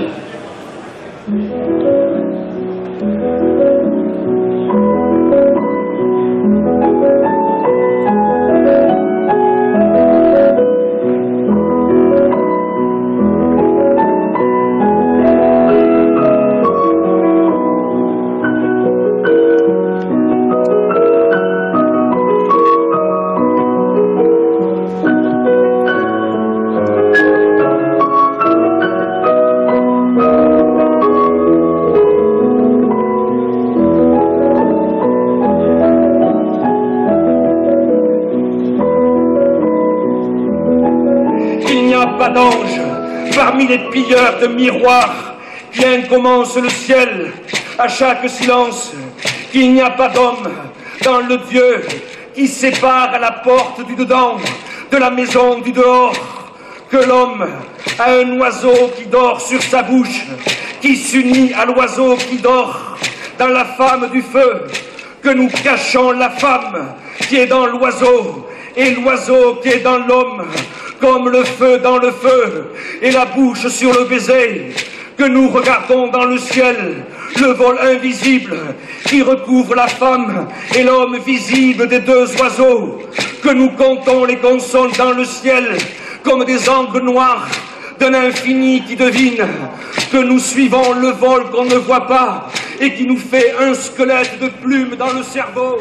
Parmi les pilleurs de miroirs qui incommencent le ciel à chaque silence, qu'il n'y a pas d'homme dans le Dieu qui sépare à la porte du dedans de la maison du dehors, que l'homme a un oiseau qui dort sur sa bouche, qui s'unit à l'oiseau qui dort dans la femme du feu, que nous cachons la femme qui est dans l'oiseau et l'oiseau qui est dans l'homme, comme le feu dans le feu et la bouche sur le baiser, que nous regardons dans le ciel le vol invisible qui recouvre la femme et l'homme visible des deux oiseaux, que nous comptons les consonnes dans le ciel comme des angles noirs d'un infini qui devine, que nous suivons le vol qu'on ne voit pas et qui nous fait un squelette de plumes dans le cerveau.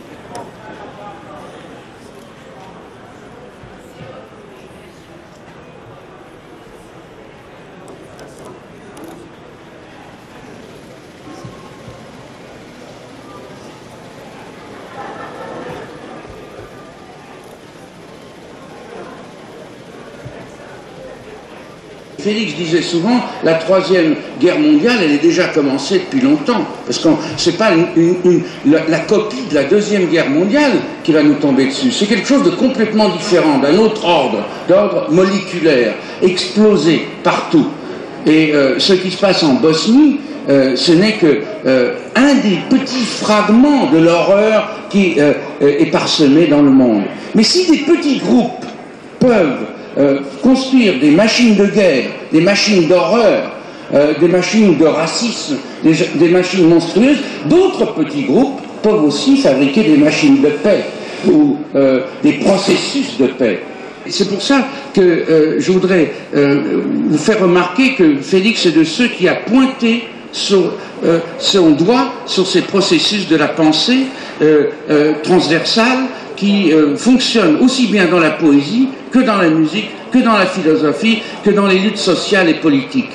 Félix disait souvent, la Troisième Guerre mondiale, elle est déjà commencée depuis longtemps, parce que c'est pas la copie de la Deuxième Guerre mondiale qui va nous tomber dessus, c'est quelque chose de complètement différent, d'un autre ordre, d'ordre moléculaire, explosé partout. Et ce qui se passe en Bosnie, ce n'est que un des petits fragments de l'horreur qui est parsemé dans le monde. Mais si des petits groupes peuvent construire des machines de guerre, des machines d'horreur, des machines de racisme, des machines monstrueuses, d'autres petits groupes peuvent aussi fabriquer des machines de paix ou des processus de paix. C'est pour ça que je voudrais vous faire remarquer que Félix est de ceux qui a pointé son doigt sur ces processus de la pensée transversale qui fonctionnent aussi bien dans la poésie que dans la musique que dans la philosophie, que dans les luttes sociales et politiques.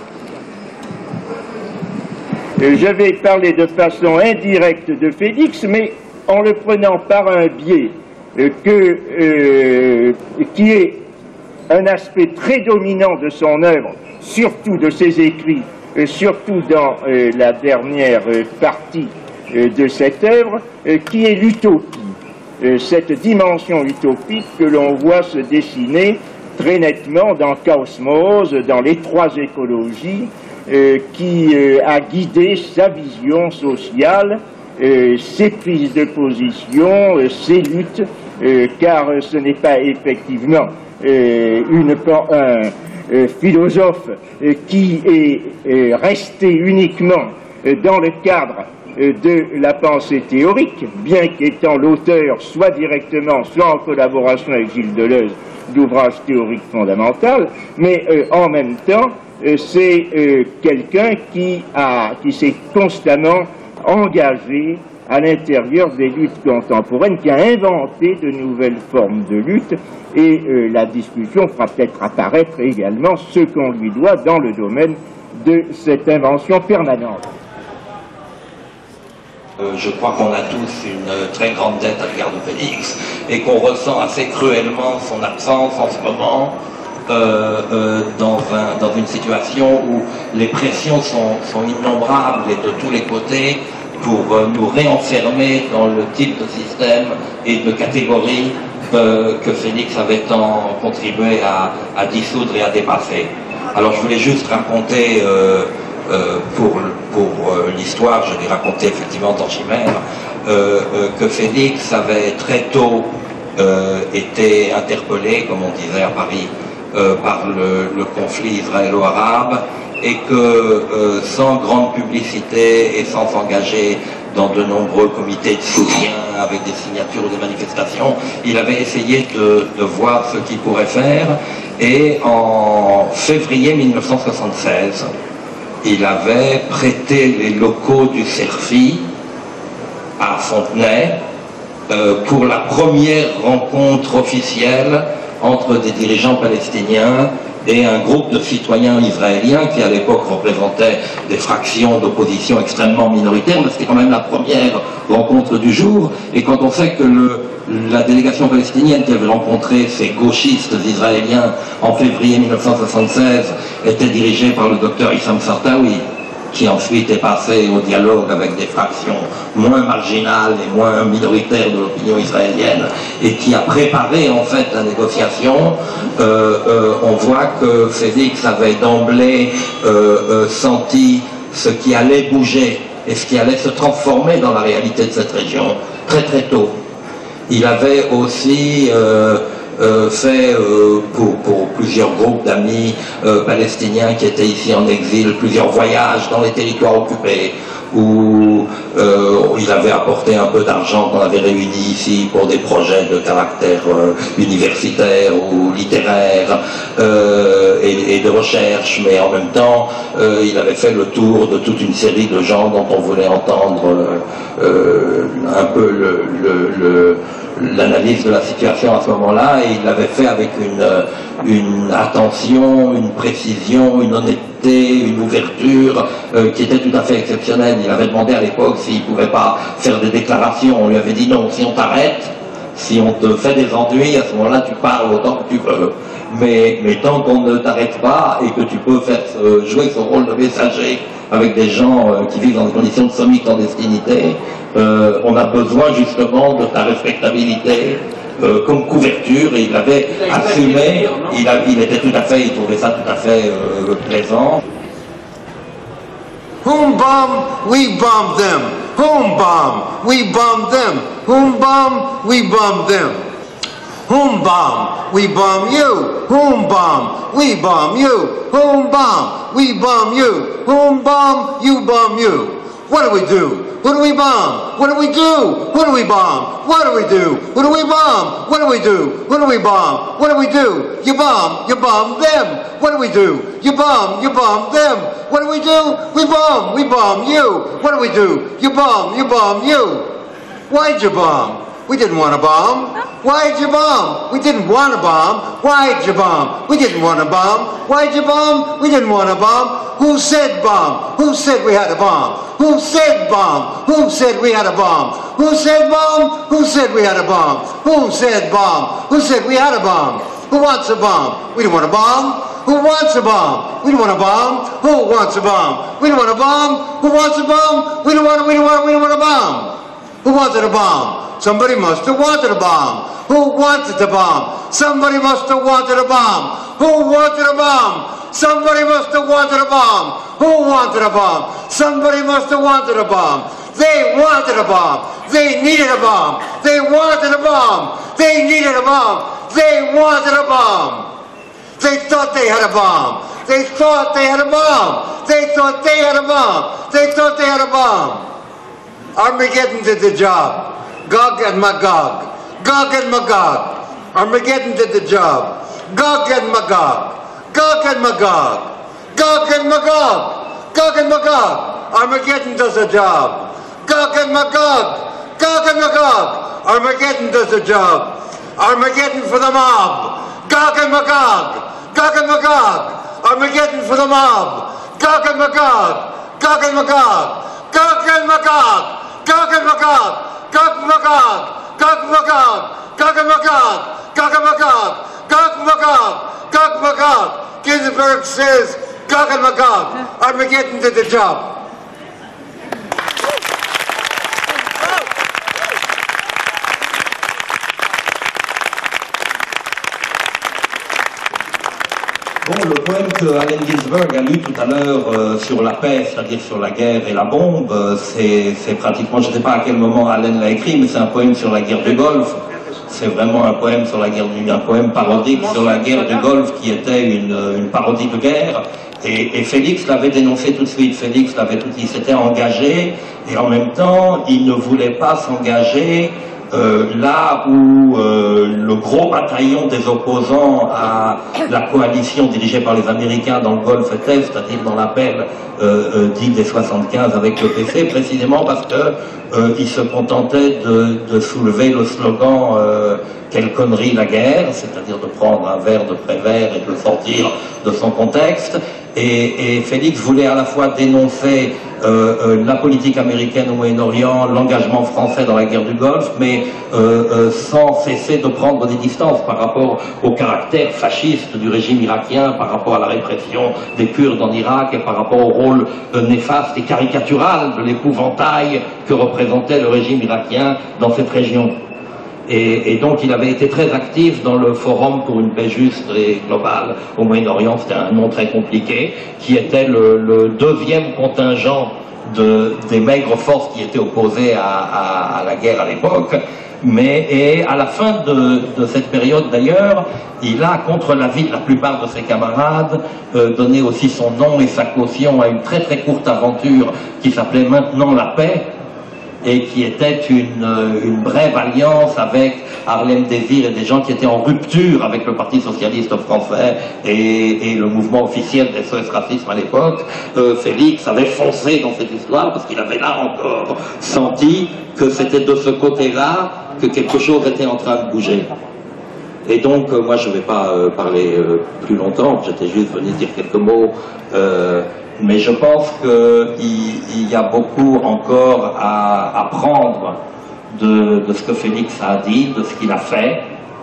Je vais parler de façon indirecte de Félix, mais en le prenant par un biais qui est un aspect très dominant de son œuvre, surtout de ses écrits, surtout dans la dernière partie de cette œuvre, qui est l'utopie. Cette dimension utopique que l'on voit se dessiner très nettement dans Cosmos, dans les trois écologies, qui a guidé sa vision sociale, ses prises de position, ses luttes, car ce n'est pas effectivement un philosophe qui est resté uniquement dans le cadre de la pensée théorique, bien qu'étant l'auteur soit directement, soit en collaboration avec Gilles Deleuze d'ouvrages théoriques fondamentaux, mais en même temps, c'est quelqu'un qui s'est constamment engagé à l'intérieur des luttes contemporaines, qui a inventé de nouvelles formes de lutte, et la discussion fera peut-être apparaître également ce qu'on lui doit dans le domaine de cette invention permanente. Je crois qu'on a tous une très grande dette à l'égard de Félix et qu'on ressent assez cruellement son absence en ce moment dans une situation où les pressions sont innombrables et de tous les côtés pour nous réenfermer dans le type de système et de catégorie que Félix avait tant contribué à dissoudre et à dépasser. Alors je voulais juste raconter pour l'histoire, je l'ai raconté effectivement dans Chimère, que Félix avait très tôt été interpellé, comme on disait à Paris, par le conflit israélo-arabe, et que sans grande publicité et sans s'engager dans de nombreux comités de soutien avec des signatures ou des manifestations, il avait essayé de voir ce qu'il pourrait faire, et en février 1976, il avait prêté les locaux du CERFI à Fontenay pour la première rencontre officielle entre des dirigeants palestiniens et un groupe de citoyens israéliens qui à l'époque représentait des fractions d'opposition extrêmement minoritaires, mais c'était quand même la première rencontre du jour. Et quand on sait que la délégation palestinienne qui avait rencontré ces gauchistes israéliens en février 1976 était dirigée par le docteur Issam Sartawi, qui ensuite est passé au dialogue avec des fractions moins marginales et moins minoritaires de l'opinion israélienne, et qui a préparé en fait la négociation, on voit que Félix avait d'emblée senti ce qui allait bouger et ce qui allait se transformer dans la réalité de cette région très très tôt. Il avait aussi fait pour plusieurs groupes d'amis palestiniens qui étaient ici en exil, plusieurs voyages dans les territoires occupés, où il avait apporté un peu d'argent qu'on avait réuni ici pour des projets de caractère universitaire ou littéraire et de recherche, mais en même temps il avait fait le tour de toute une série de gens dont on voulait entendre un peu l'analyse de la situation à ce moment-là, et il l'avait fait avec une attention, une précision, une honnêteté, une ouverture qui était tout à fait exceptionnelle. Il avait demandé à l'époque s'il ne pouvait pas faire des déclarations. On lui avait dit non, si on t'arrête, si on te fait des ennuis, à ce moment-là tu parles autant que tu veux. Mais tant qu'on ne t'arrête pas et que tu peux faire jouer ce rôle de messager avec des gens qui vivent dans des conditions de semi-clandestinité, on a besoin justement de ta respectabilité comme couverture, et il avait assumé, il était tout à fait, il trouvait ça tout à fait plaisant. Whom bomb? We bomb them. Whom bomb? We bomb them. Whom bomb? We bomb them. Whom bomb? We bomb you. Whom bomb? We bomb you. Whom bomb? We bomb you. Whom bomb? You bomb you. What do we do? Who do we bomb? What do we do? Who do we bomb? What do we do? Who do we bomb? What do we do? Who do we bomb? What do we do? You bomb them. What do we do? You bomb them. What do we do? We bomb you. What do we do? You bomb you. Why'd you bomb? We didn't want to bomb. Why'd you bomb? We didn't want to bomb. Why'd you bomb? We didn't want to bomb. Why'd you bomb? We didn't want to bomb. Who said bomb? Who said we had a bomb? Who said bomb? Who said we had a bomb? Who said bomb? Who said we had a bomb? Who said bomb? Who said we had a bomb? Who wants a bomb? We don't want a bomb. Who wants a bomb? We don't want a bomb. Who wants a bomb? We don't want a bomb. Who wants a bomb? We don't want a bomb. Who wanted a bomb? Somebody must have wanted a bomb. Who wanted a bomb? Somebody must have wanted a bomb. Who wanted a bomb? Somebody must have wanted a bomb. Who wanted a bomb? Somebody must have wanted a bomb. They wanted a bomb. They needed a bomb. They wanted a bomb. They needed a bomb. They wanted a bomb. They thought they had a bomb. They thought they had a bomb. They thought they had a bomb. They thought they had a bomb. Armageddon did the job. Gog and Magog. Gog and Magog. Armageddon did the job. Gog and Magog. Gog and Magog. Gog and Magog. Gog and Magog. Armageddon does the job. Gog and Magog. Gog and Magog. Armageddon does the job. Armageddon for the mob. Gog and Magog. Gog and Magog. Armageddon for the mob. Gog and Magog. Gog and Magog. Gog and Magog. Gog and Magog. Gog and Magog. Gog and Magog. Gog and Magog. Gog and Magog. Gog and Magog. Gog and Magog. Ginsburg says Gog and Magog. Armageddon did the job. Bon, le poème que Allen Ginsberg a lu tout à l'heure sur la paix, c'est-à-dire sur la guerre et la bombe, c'est pratiquement, je ne sais pas à quel moment Allen l'a écrit, mais c'est un poème sur la guerre du Golfe. C'est vraiment un poème sur la guerre un poème parodique sur la guerre du Golfe qui était une parodie de guerre. Et Félix l'avait dénoncé tout de suite. Félix il s'était engagé et en même temps, il ne voulait pas s'engager là où le gros bataillon des opposants à la coalition dirigée par les Américains dans le Golfe était, c'est-à-dire dans l'appel dit des 75 avec le PC, précisément parce que il se contentait de soulever le slogan quelle connerie la guerre, c'est-à-dire de prendre un verre de Prévert et de le sortir de son contexte. Et Félix voulait à la fois dénoncer la politique américaine au Moyen-Orient, l'engagement français dans la guerre du Golfe, mais sans cesser de prendre des distances par rapport au caractère fasciste du régime irakien, par rapport à la répression des Kurdes en Irak et par rapport au rôle néfaste et caricatural de l'épouvantail que représentait le régime irakien dans cette région. Et donc il avait été très actif dans le Forum pour une paix juste et globale au Moyen-Orient, c'était un nom très compliqué, qui était le deuxième contingent des maigres forces qui étaient opposées à la guerre à l'époque. Et à la fin de cette période d'ailleurs, il a, contre l'avis de la plupart de ses camarades, donné aussi son nom et sa caution à une très très courte aventure qui s'appelait Maintenant la paix, et qui était une brève alliance avec Harlem Désir et des gens qui étaient en rupture avec le Parti socialiste français et le mouvement officiel des SOS Racisme à l'époque. Félix avait foncé dans cette histoire parce qu'il avait là encore senti que c'était de ce côté-là que quelque chose était en train de bouger. Et donc, moi je ne vais pas parler plus longtemps, j'étais juste venu dire quelques mots. Mais je pense qu'il y a beaucoup encore à apprendre de ce que Félix a dit, de ce qu'il a fait,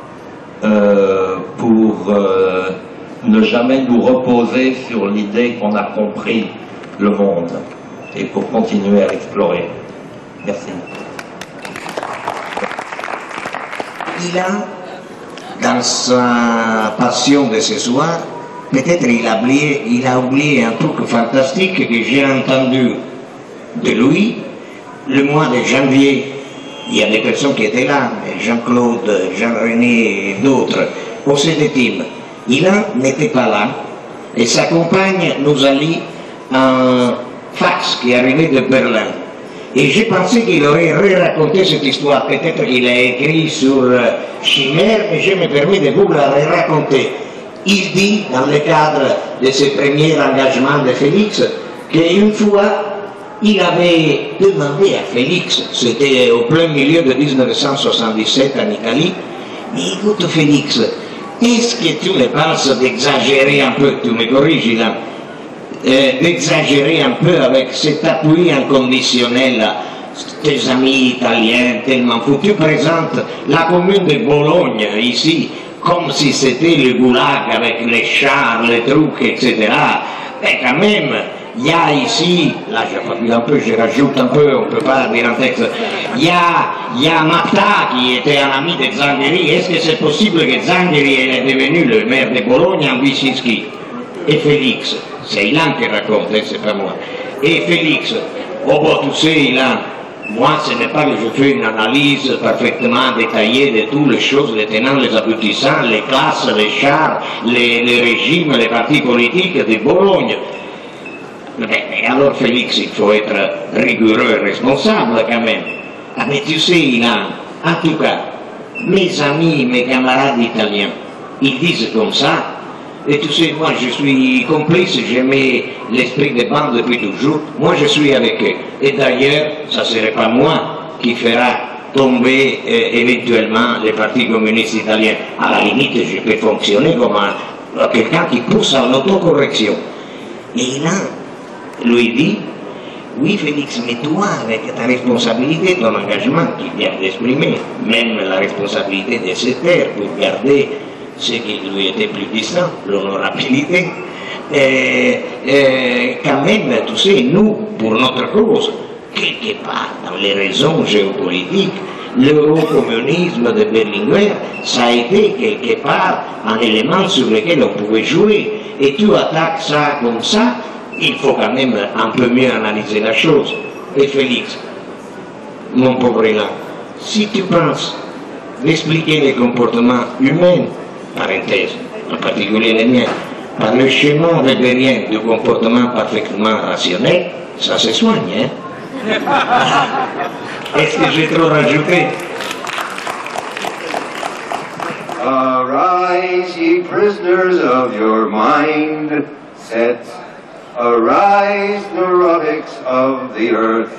pour ne jamais nous reposer sur l'idée qu'on a compris le monde et pour continuer à l'explorer. Merci. Il a, dans sa passion de ce soir, peut-être il a oublié un truc fantastique que j'ai entendu de lui le mois de janvier. Il y a des personnes qui étaient là, Jean-Claude, Jean-René et d'autres, au CDTIM. Il n'était pas là et sa compagne nous a lu un fax qui arrivait de Berlin. Et j'ai pensé qu'il aurait raconté cette histoire. Peut-être qu'il a écrit sur Chimère, mais je me permets de vous la raconter. Il dit, dans le cadre de ses premiers engagements de Félix, qu'une fois, il avait demandé à Félix, c'était au plein milieu de 1977 en Italie, mais écoute Félix, est-ce que tu me penses d'exagérer un peu, tu me corriges là, d'exagérer un peu avec cet appui inconditionnel, tes amis italiens tellement fous, tu présentes la commune de Bologne ici, comme si c'était le goulag avec les chars, les trucs, etc. Mais quand même, il y a ici, là je rajoute un peu, on ne peut pas dire en texte, il y a Matta qui était un ami de Zangheri. Est-ce que c'est possible que Zangheri est devenu le maire de Bologne en Wyszynski? Et Félix, c'est Ilan qui raconte, c'est pas moi. Et Félix, oh bon, tu sais Ilan, moi, ce n'est pas que je fais une analyse parfaitement détaillée de toutes les choses, les tenants, les aboutissants, les classes, les chars, les régimes, les partis politiques de Bologne. Mais alors, Félix, il faut être rigoureux et responsable quand même. Ah, mais tu sais, Ilan, en tout cas, mes amis, mes camarades italiens, ils disent comme ça. Et tu sais, moi je suis complice, j'aimais l'esprit des bandes depuis toujours, moi je suis avec eux. Et d'ailleurs, ça ne serait pas moi qui fera tomber éventuellement les partis communistes italiens. À la limite, je peux fonctionner comme quelqu'un qui pousse à l'autocorrection. Et là, lui dit, oui Félix, mais toi, avec ta responsabilité, ton engagement qui vient d'exprimer, même la responsabilité de cette terre pour garder ce qui lui était plus distant, l'honorabilité. Quand même, tu sais, nous, pour notre cause, quelque part, dans les raisons géopolitiques, l'eurocommunisme de Berlinguer, ça a été quelque part un élément sur lequel on pouvait jouer. Et tu attaques ça comme ça, il faut quand même un peu mieux analyser la chose. Et Félix, mon pauvre Ilan, si tu penses d'expliquer les comportements humains, parenthèse, en particulier les miens, par le schéma weberien du comportement parfaitement rationnel, ça se soigne, hein? Est-ce que j'ai trop rajouté? Arise, ye prisoners of your mind, set, arise, neurotics of the earth,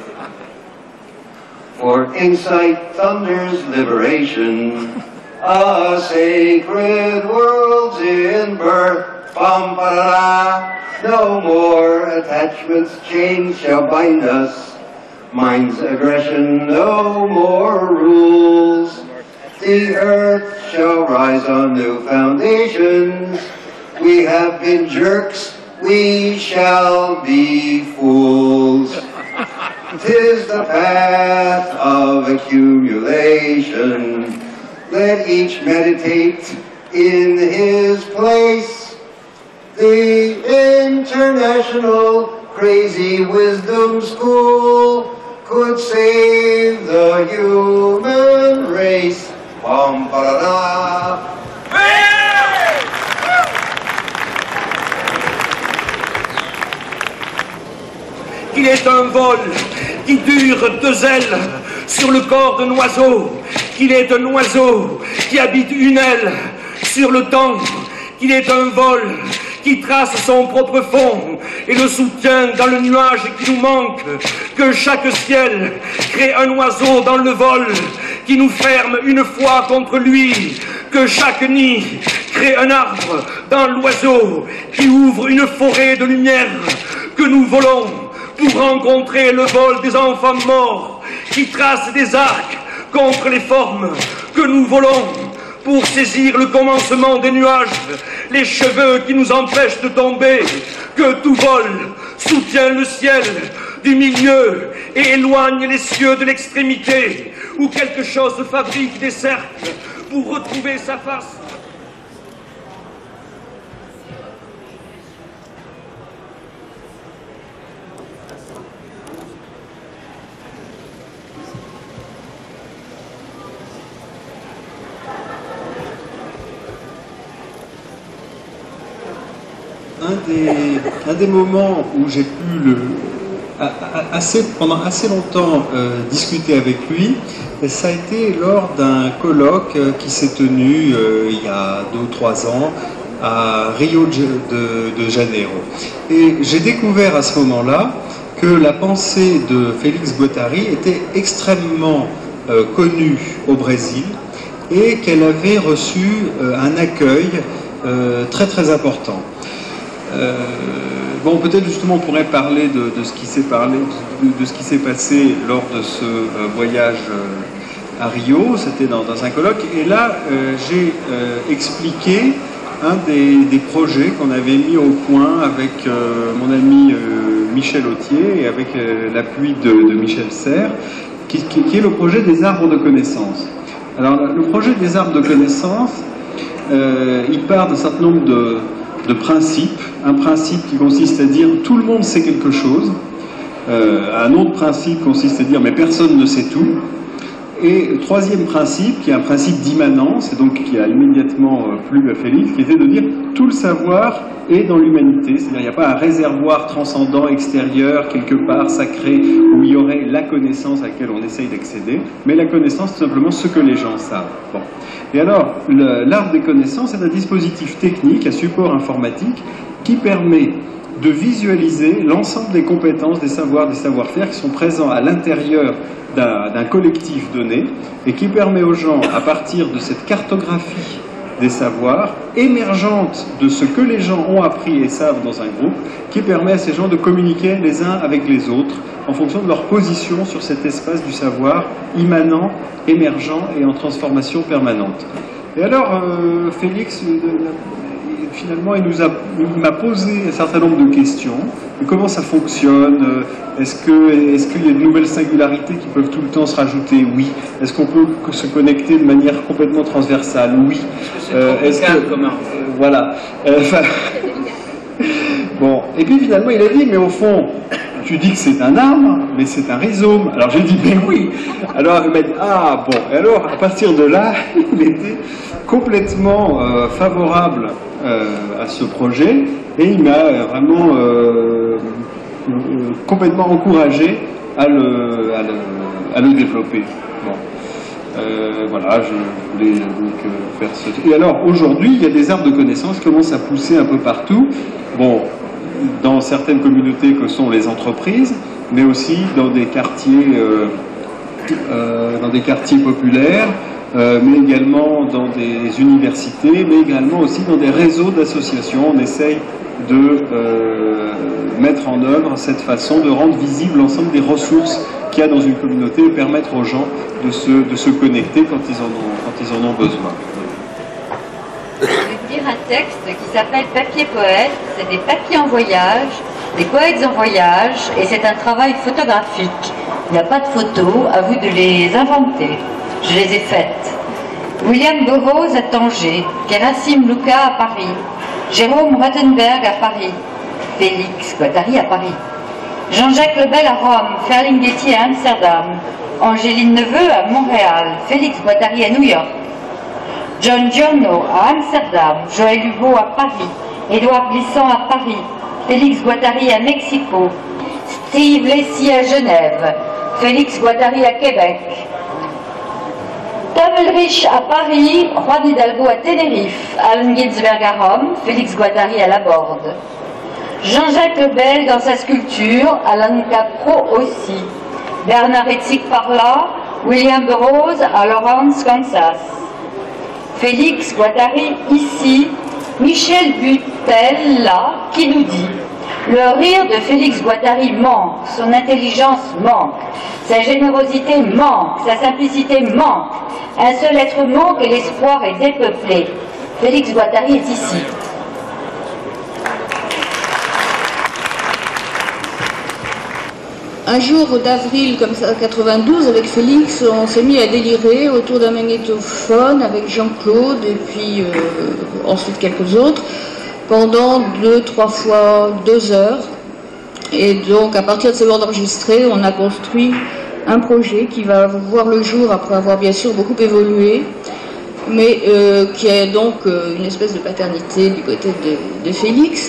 for insight thunders liberation, a sacred world's in birth. Bum, ba, no more attachments, chains shall bind us. Mind's aggression, no more rules. The earth shall rise on new foundations. We have been jerks, we shall be fools. 'Tis the path of accumulation. Let each meditate in his place. The International Crazy Wisdom School could save the human race. Bum, ba-da-da. Qu'il est un vol qui dure 2 ailes sur le corps d'un oiseau, qu'il est un oiseau qui habite une aile sur le temps, qu'il est un vol qui trace son propre fond et le soutient dans le nuage qui nous manque, que chaque ciel crée un oiseau dans le vol qui nous ferme une fois contre lui, que chaque nid crée un arbre dans l'oiseau qui ouvre une forêt de lumière, que nous volons pour rencontrer le vol des enfants morts qui tracent des arcs contre les formes, que nous volons pour saisir le commencement des nuages, les cheveux qui nous empêchent de tomber, que tout vol soutient le ciel du milieu et éloigne les cieux de l'extrémité, où quelque chose fabrique des cercles pour retrouver sa face. Un des moments où j'ai pu pendant assez longtemps discuter avec lui, ça a été lors d'un colloque qui s'est tenu il y a 2 ou 3 ans à Rio de Janeiro. Et j'ai découvert à ce moment-là que la pensée de Félix Guattari était extrêmement connue au Brésil et qu'elle avait reçu un accueil très très important. Bon, peut-être justement on pourrait parler de ce qui s'est passé lors de ce voyage à Rio. C'était dans un colloque, et là j'ai expliqué un des projets qu'on avait mis au point avec mon ami Michel Autier et avec l'appui de Michel Serres, qui est le projet des arbres de connaissances. Alors le projet des arbres de connaissances, il part d'un certain nombre de principes. Un principe qui consiste à dire tout le monde sait quelque chose. Un autre principe consiste à dire mais personne ne sait tout. Et le troisième principe, qui est un principe d'immanence, et donc qui a immédiatement plu à Félix, qui était de dire tout le savoir est dans l'humanité. C'est-à-dire il n'y a pas un réservoir transcendant, extérieur, quelque part, sacré, où il y aurait la connaissance à laquelle on essaye d'accéder, mais la connaissance, c'est simplement ce que les gens savent. Bon. Et alors, l'arbre des connaissances est un dispositif technique, à support informatique, qui permet de visualiser l'ensemble des compétences, des savoirs, des savoir-faire qui sont présents à l'intérieur d'un collectif donné, et qui permet aux gens, à partir de cette cartographie des savoirs, émergente de ce que les gens ont appris et savent dans un groupe, qui permet à ces gens de communiquer les uns avec les autres en fonction de leur position sur cet espace du savoir immanent, émergent et en transformation permanente. Et alors, Félix, finalement, il m'a posé un certain nombre de questions. Comment ça fonctionne? Est-ce qu'il y a de nouvelles singularités qui peuvent tout le temps se rajouter? Oui. Est-ce qu'on peut se connecter de manière complètement transversale? Oui. Voilà. Bon. Et puis finalement, il a dit, mais au fond, tu dis que c'est un arbre, mais c'est un rhizome. Alors j'ai dit, ben oui. Alors il m'a dit, ah bon. Et alors, à partir de là, il était complètement favorable à ce projet, et il m'a vraiment complètement encouragé à le développer. Bon. Voilà, je voulais donc faire ce... Et alors, aujourd'hui, il y a des arbres de connaissances qui commencent à pousser un peu partout. Bon, dans certaines communautés que sont les entreprises, mais aussi dans des quartiers populaires, mais également dans des universités, mais également aussi dans des réseaux d'associations. On essaye de mettre en œuvre cette façon de rendre visible l'ensemble des ressources qu'il y a dans une communauté et permettre aux gens de se connecter quand ils en ont besoin. Je vais lire un texte qui s'appelle Papier Poète. C'est des papiers en voyage, des poètes en voyage, et c'est un travail photographique. Il n'y a pas de photos, à vous de les inventer. Je les ai faites. William Burroughs à Tanger, Gerasim Luca à Paris, Jérôme Rottenberg à Paris, Félix Guattari à Paris, Jean-Jacques Lebel à Rome, Ferlinghetti à Amsterdam, Angéline Neveu à Montréal, Félix Guattari à New York, John Giorno à Amsterdam, Joël Hugo à Paris, Édouard Glissant à Paris, Félix Guattari à Mexico, Steve Lacy à Genève, Félix Guattari à Québec, Tom Ulrich à Paris, Juan Hidalgo à Tenerife, Allen Ginsberg à Rome, Félix Guattari à Laborde, Jean-Jacques Lebel dans sa sculpture, Alan Capro aussi, Bernard Hetzig par là, William Burroughs à Lawrence, Kansas, Félix Guattari ici, Michel Butel là, qui nous dit: le rire de Félix Guattari manque, son intelligence manque, sa générosité manque, sa simplicité manque, un seul être manque et l'espoir est dépeuplé. Félix Guattari est ici. Un jour d'avril comme ça, 92, avec Félix, on s'est mis à délirer autour d'un magnétophone avec Jean-Claude et puis ensuite quelques autres pendant 2-3 fois 2 heures. Et donc à partir de ces heures enregistrées, on a construit un projet qui va voir le jour après avoir bien sûr beaucoup évolué, mais qui est donc une espèce de paternité du côté de Félix.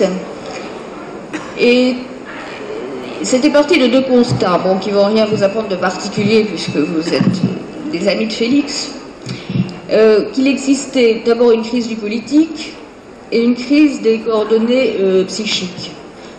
Et c'était parti de 2 constats, bon, qui ne vont rien vous apprendre de particulier puisque vous êtes des amis de Félix. Qu'il existait d'abord une crise du politique et une crise des coordonnées psychiques.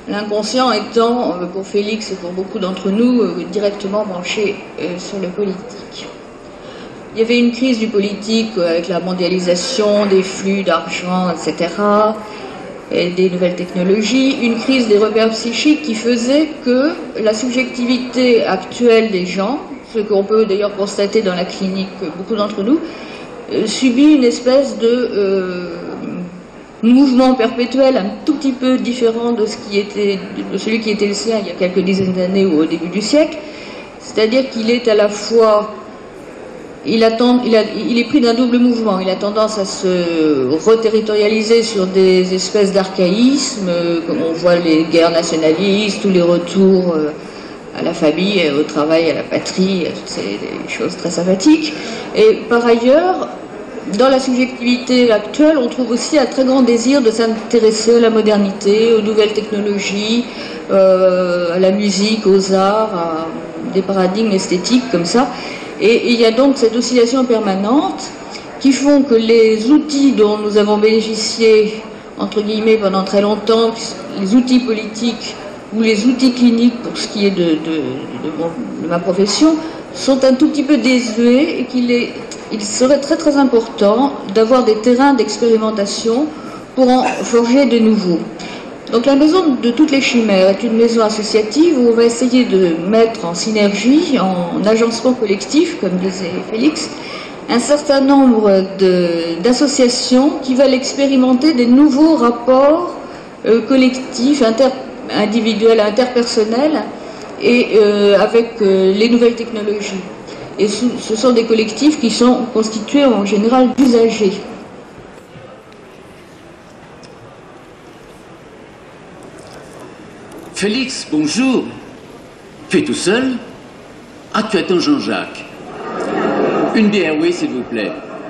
L'inconscient étant, pour Félix et pour beaucoup d'entre nous, directement branché sur le politique. Il y avait une crise du politique avec la mondialisation, des flux d'argent, etc., et des nouvelles technologies, une crise des repères psychiques qui faisait que la subjectivité actuelle des gens, ce qu'on peut d'ailleurs constater dans la clinique, beaucoup d'entre nous, subit une espèce de mouvement perpétuel un tout petit peu différent de celui qui était le sien il y a quelques dizaines d'années ou au début du siècle, c'est-à-dire qu'il est à la fois, il est pris d'un double mouvement, il a tendance à se reterritorialiser sur des espèces d'archaïsmes, comme on voit les guerres nationalistes, tous les retours à la famille, au travail, à la patrie, toutes ces choses très sympathiques, et par ailleurs, dans la subjectivité actuelle, on trouve aussi un très grand désir de s'intéresser à la modernité, aux nouvelles technologies, à la musique, aux arts, à des paradigmes esthétiques comme ça. Et il y a donc cette oscillation permanente qui font que les outils dont nous avons bénéficié, entre guillemets, pendant très longtemps, les outils politiques ou les outils cliniques pour ce qui est de ma profession, sont un tout petit peu désuets et il serait très très important d'avoir des terrains d'expérimentation pour en forger de nouveaux. Donc la maison de toutes les chimères est une maison associative où on va essayer de mettre en synergie, en agencement collectif, comme disait Félix, un certain nombre d'associations qui veulent expérimenter des nouveaux rapports collectifs, individuels, interpersonnels, et avec les nouvelles technologies. Et ce sont des collectifs qui sont constitués en général d'usagers. Félix, bonjour. Tu es tout seul? Ah, tu attends Jean-Jacques. Une bière, oui, s'il vous plaît.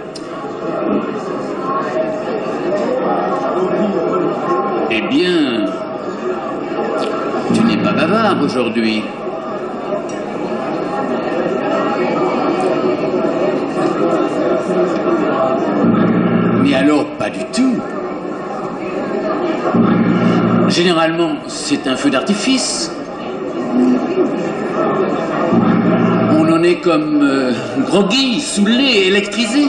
Eh bien, tu n'es pas bavard aujourd'hui. Mais alors, pas du tout. Généralement, c'est un feu d'artifice. On en est comme groggy, saoulé, électrisé.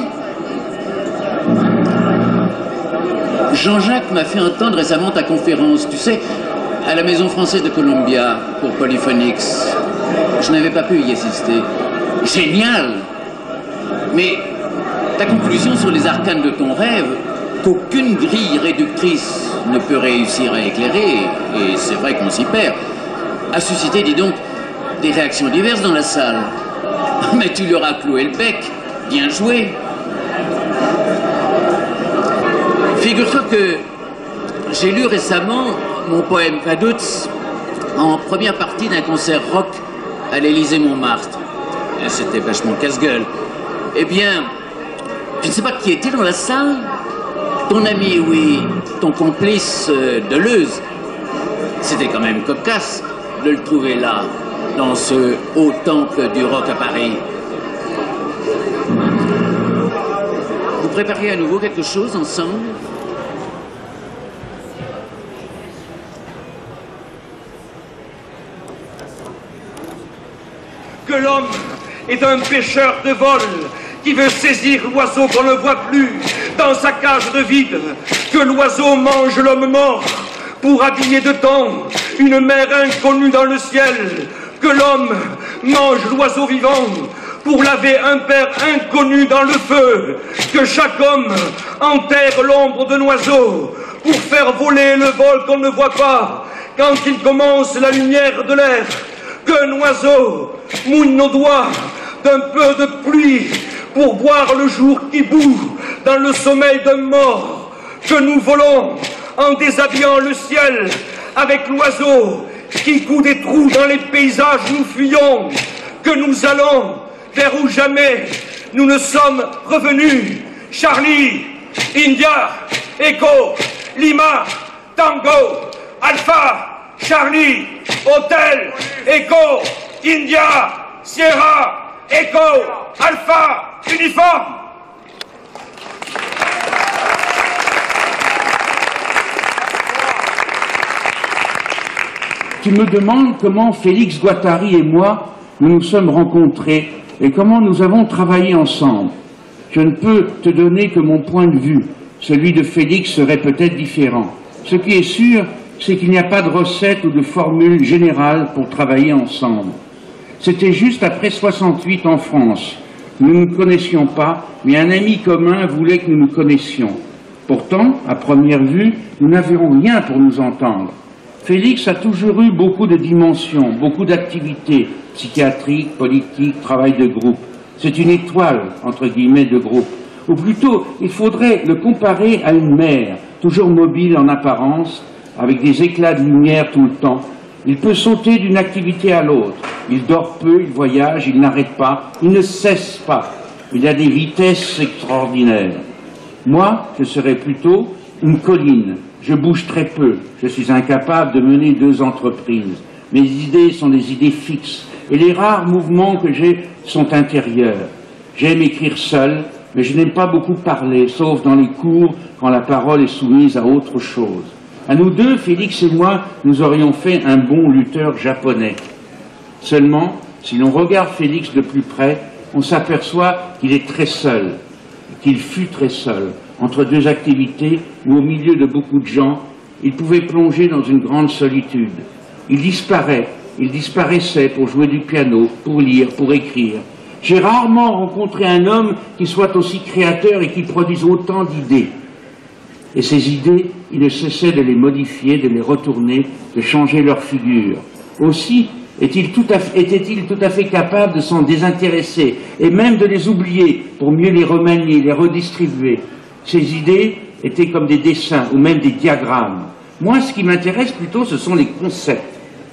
Jean-Jacques m'a fait entendre récemment ta conférence, tu sais, à la Maison Française de Columbia, pour Polyphonix. Je n'avais pas pu y assister. Génial! Mais ta conclusion sur les arcanes de ton rêve, qu'aucune grille réductrice ne peut réussir à éclairer, et c'est vrai qu'on s'y perd, a suscité, dis donc, des réactions diverses dans la salle. Mais tu leur as cloué le bec. Bien joué. Figure-toi que j'ai lu récemment mon poème Vaduz en première partie d'un concert rock à l'Élysée-Montmartre. C'était vachement casse-gueule. Eh bien, tu ne sais pas qui était dans la salle? Ton ami, oui, ton complice Deleuze. C'était quand même cocasse de le trouver là, dans ce haut temple du rock à Paris. Vous préparez à nouveau quelque chose ensemble? Que l'homme est un pêcheur de vol qui veut saisir l'oiseau qu'on ne voit plus dans sa cage de vide, que l'oiseau mange l'homme mort pour habiller de temps une mer inconnue dans le ciel, que l'homme mange l'oiseau vivant pour laver un père inconnu dans le feu, que chaque homme enterre l'ombre d'un oiseau pour faire voler le vol qu'on ne voit pas quand il commence la lumière de l'air, qu'un oiseau mouille nos doigts d'un peu de pluie pour voir le jour qui bout dans le sommeil d'un mort, que nous volons en déshabillant le ciel avec l'oiseau qui coud des trous dans les paysages nous fuyons, que nous allons vers où jamais nous ne sommes revenus. Charlie, India, Echo, Lima, Tango, Alpha, Charlie, Hotel, Echo, India, Sierra, Echo, Alpha, uniforme. tu me demandes comment Félix Guattari et moi, nous nous sommes rencontrés et comment nous avons travaillé ensemble. Je ne peux te donner que mon point de vue. Celui de Félix serait peut-être différent. Ce qui est sûr, c'est qu'il n'y a pas de recette ou de formule générale pour travailler ensemble. C'était juste après 68 en France. Nous ne nous connaissions pas, mais un ami commun voulait que nous nous connaissions. Pourtant, à première vue, nous n'avions rien pour nous entendre. Félix a toujours eu beaucoup de dimensions, beaucoup d'activités, psychiatriques, politiques, travail de groupe. C'est une étoile, entre guillemets, de groupe. Ou plutôt, il faudrait le comparer à une mer, toujours mobile en apparence, avec des éclats de lumière tout le temps. Il peut sauter d'une activité à l'autre. Il dort peu, il voyage, il n'arrête pas, il ne cesse pas. Il a des vitesses extraordinaires. Moi, je serais plutôt une colline. Je bouge très peu. Je suis incapable de mener 2 entreprises. Mes idées sont des idées fixes. Et les rares mouvements que j'ai sont intérieurs. J'aime écrire seul, mais je n'aime pas beaucoup parler, sauf dans les cours, quand la parole est soumise à autre chose. À nous deux, Félix et moi, nous aurions fait un bon lutteur japonais. Seulement, si l'on regarde Félix de plus près, on s'aperçoit qu'il est très seul, qu'il fut très seul, entre 2 activités où, au milieu de beaucoup de gens, il pouvait plonger dans une grande solitude. Il disparaissait pour jouer du piano, pour lire, pour écrire. J'ai rarement rencontré un homme qui soit aussi créateur et qui produise autant d'idées. Et ces idées, il ne cessait de les modifier, de les retourner, de changer leur figure. Aussi était-il tout à fait capable de s'en désintéresser et même de les oublier pour mieux les remanier, les redistribuer. Ces idées étaient comme des dessins ou même des diagrammes. Moi, ce qui m'intéresse plutôt, ce sont les concepts.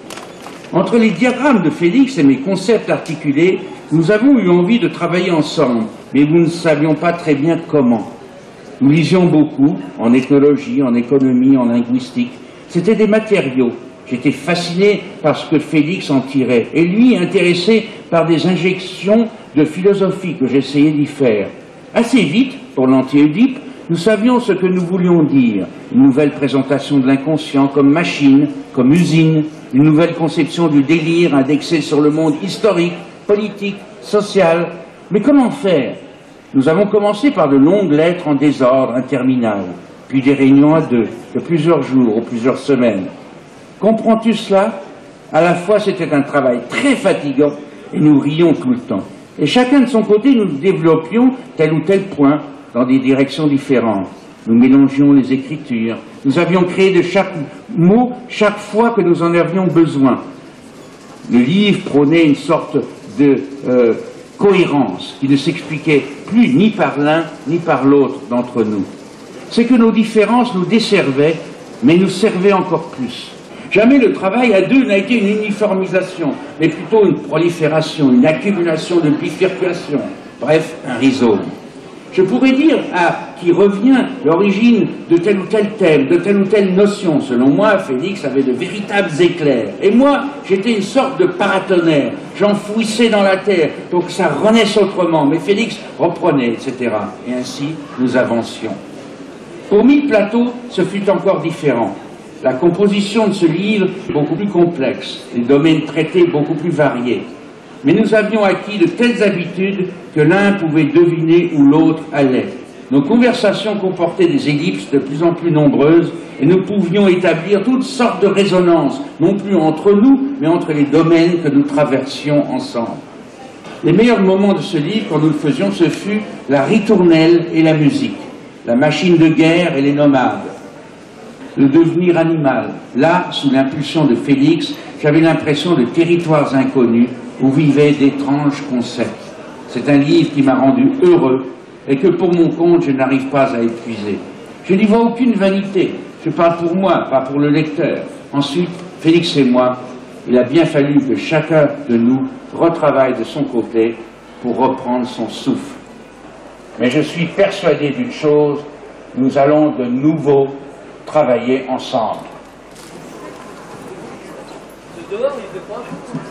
Entre les diagrammes de Félix et mes concepts articulés, nous avons eu envie de travailler ensemble, mais nous ne savions pas très bien comment. Nous lisions beaucoup, en ethnologie, en économie, en linguistique. C'était des matériaux. J'étais fasciné par ce que Félix en tirait, et lui intéressé par des injections de philosophie que j'essayais d'y faire. Assez vite, pour l'anti-Oedipe, nous savions ce que nous voulions dire. Une nouvelle présentation de l'inconscient comme machine, comme usine, une nouvelle conception du délire indexée sur le monde historique, politique, social. Mais comment faire? Nous avons commencé par de longues lettres en désordre interminables, puis des réunions à 2, de plusieurs jours ou plusieurs semaines. Comprends-tu cela? À la fois, c'était un travail très fatigant et nous rions tout le temps. Et chacun de son côté, nous développions tel ou tel point dans des directions différentes. Nous mélangions les écritures. Nous avions créé de chaque mot chaque fois que nous en avions besoin. Le livre prônait une sorte de cohérence qui ne s'expliquait plus ni par l'un ni par l'autre d'entre nous. C'est que nos différences nous desservaient, mais nous servaient encore plus. Jamais le travail à 2 n'a été une uniformisation, mais plutôt une prolifération, une accumulation de bifurcations, bref, un rhizome. Je pourrais dire à qui revient l'origine de tel ou tel thème, de telle ou telle notion. Selon moi, Félix avait de véritables éclairs. Et moi, j'étais une sorte de paratonnerre. J'enfouissais dans la terre pour que ça renaisse autrement. Mais Félix reprenait, etc. Et ainsi, nous avancions. Pour Mille Plateaux, ce fut encore différent. La composition de ce livre est beaucoup plus complexe, les domaines traités beaucoup plus variés. Mais nous avions acquis de telles habitudes que l'un pouvait deviner où l'autre allait. Nos conversations comportaient des ellipses de plus en plus nombreuses et nous pouvions établir toutes sortes de résonances, non plus entre nous, mais entre les domaines que nous traversions ensemble. Les meilleurs moments de ce livre, quand nous le faisions, ce fut la ritournelle et la musique, la machine de guerre et les nomades, le devenir animal. Là, sous l'impulsion de Félix, j'avais l'impression de territoires inconnus où vivaient d'étranges concepts. C'est un livre qui m'a rendu heureux et que pour mon compte je n'arrive pas à épuiser. Je n'y vois aucune vanité. Je parle pour moi, pas pour le lecteur. Ensuite, Félix et moi, il a bien fallu que chacun de nous retravaille de son côté pour reprendre son souffle. Mais je suis persuadé d'une chose, nous allons de nouveau travailler ensemble. Dehors, il fait froid.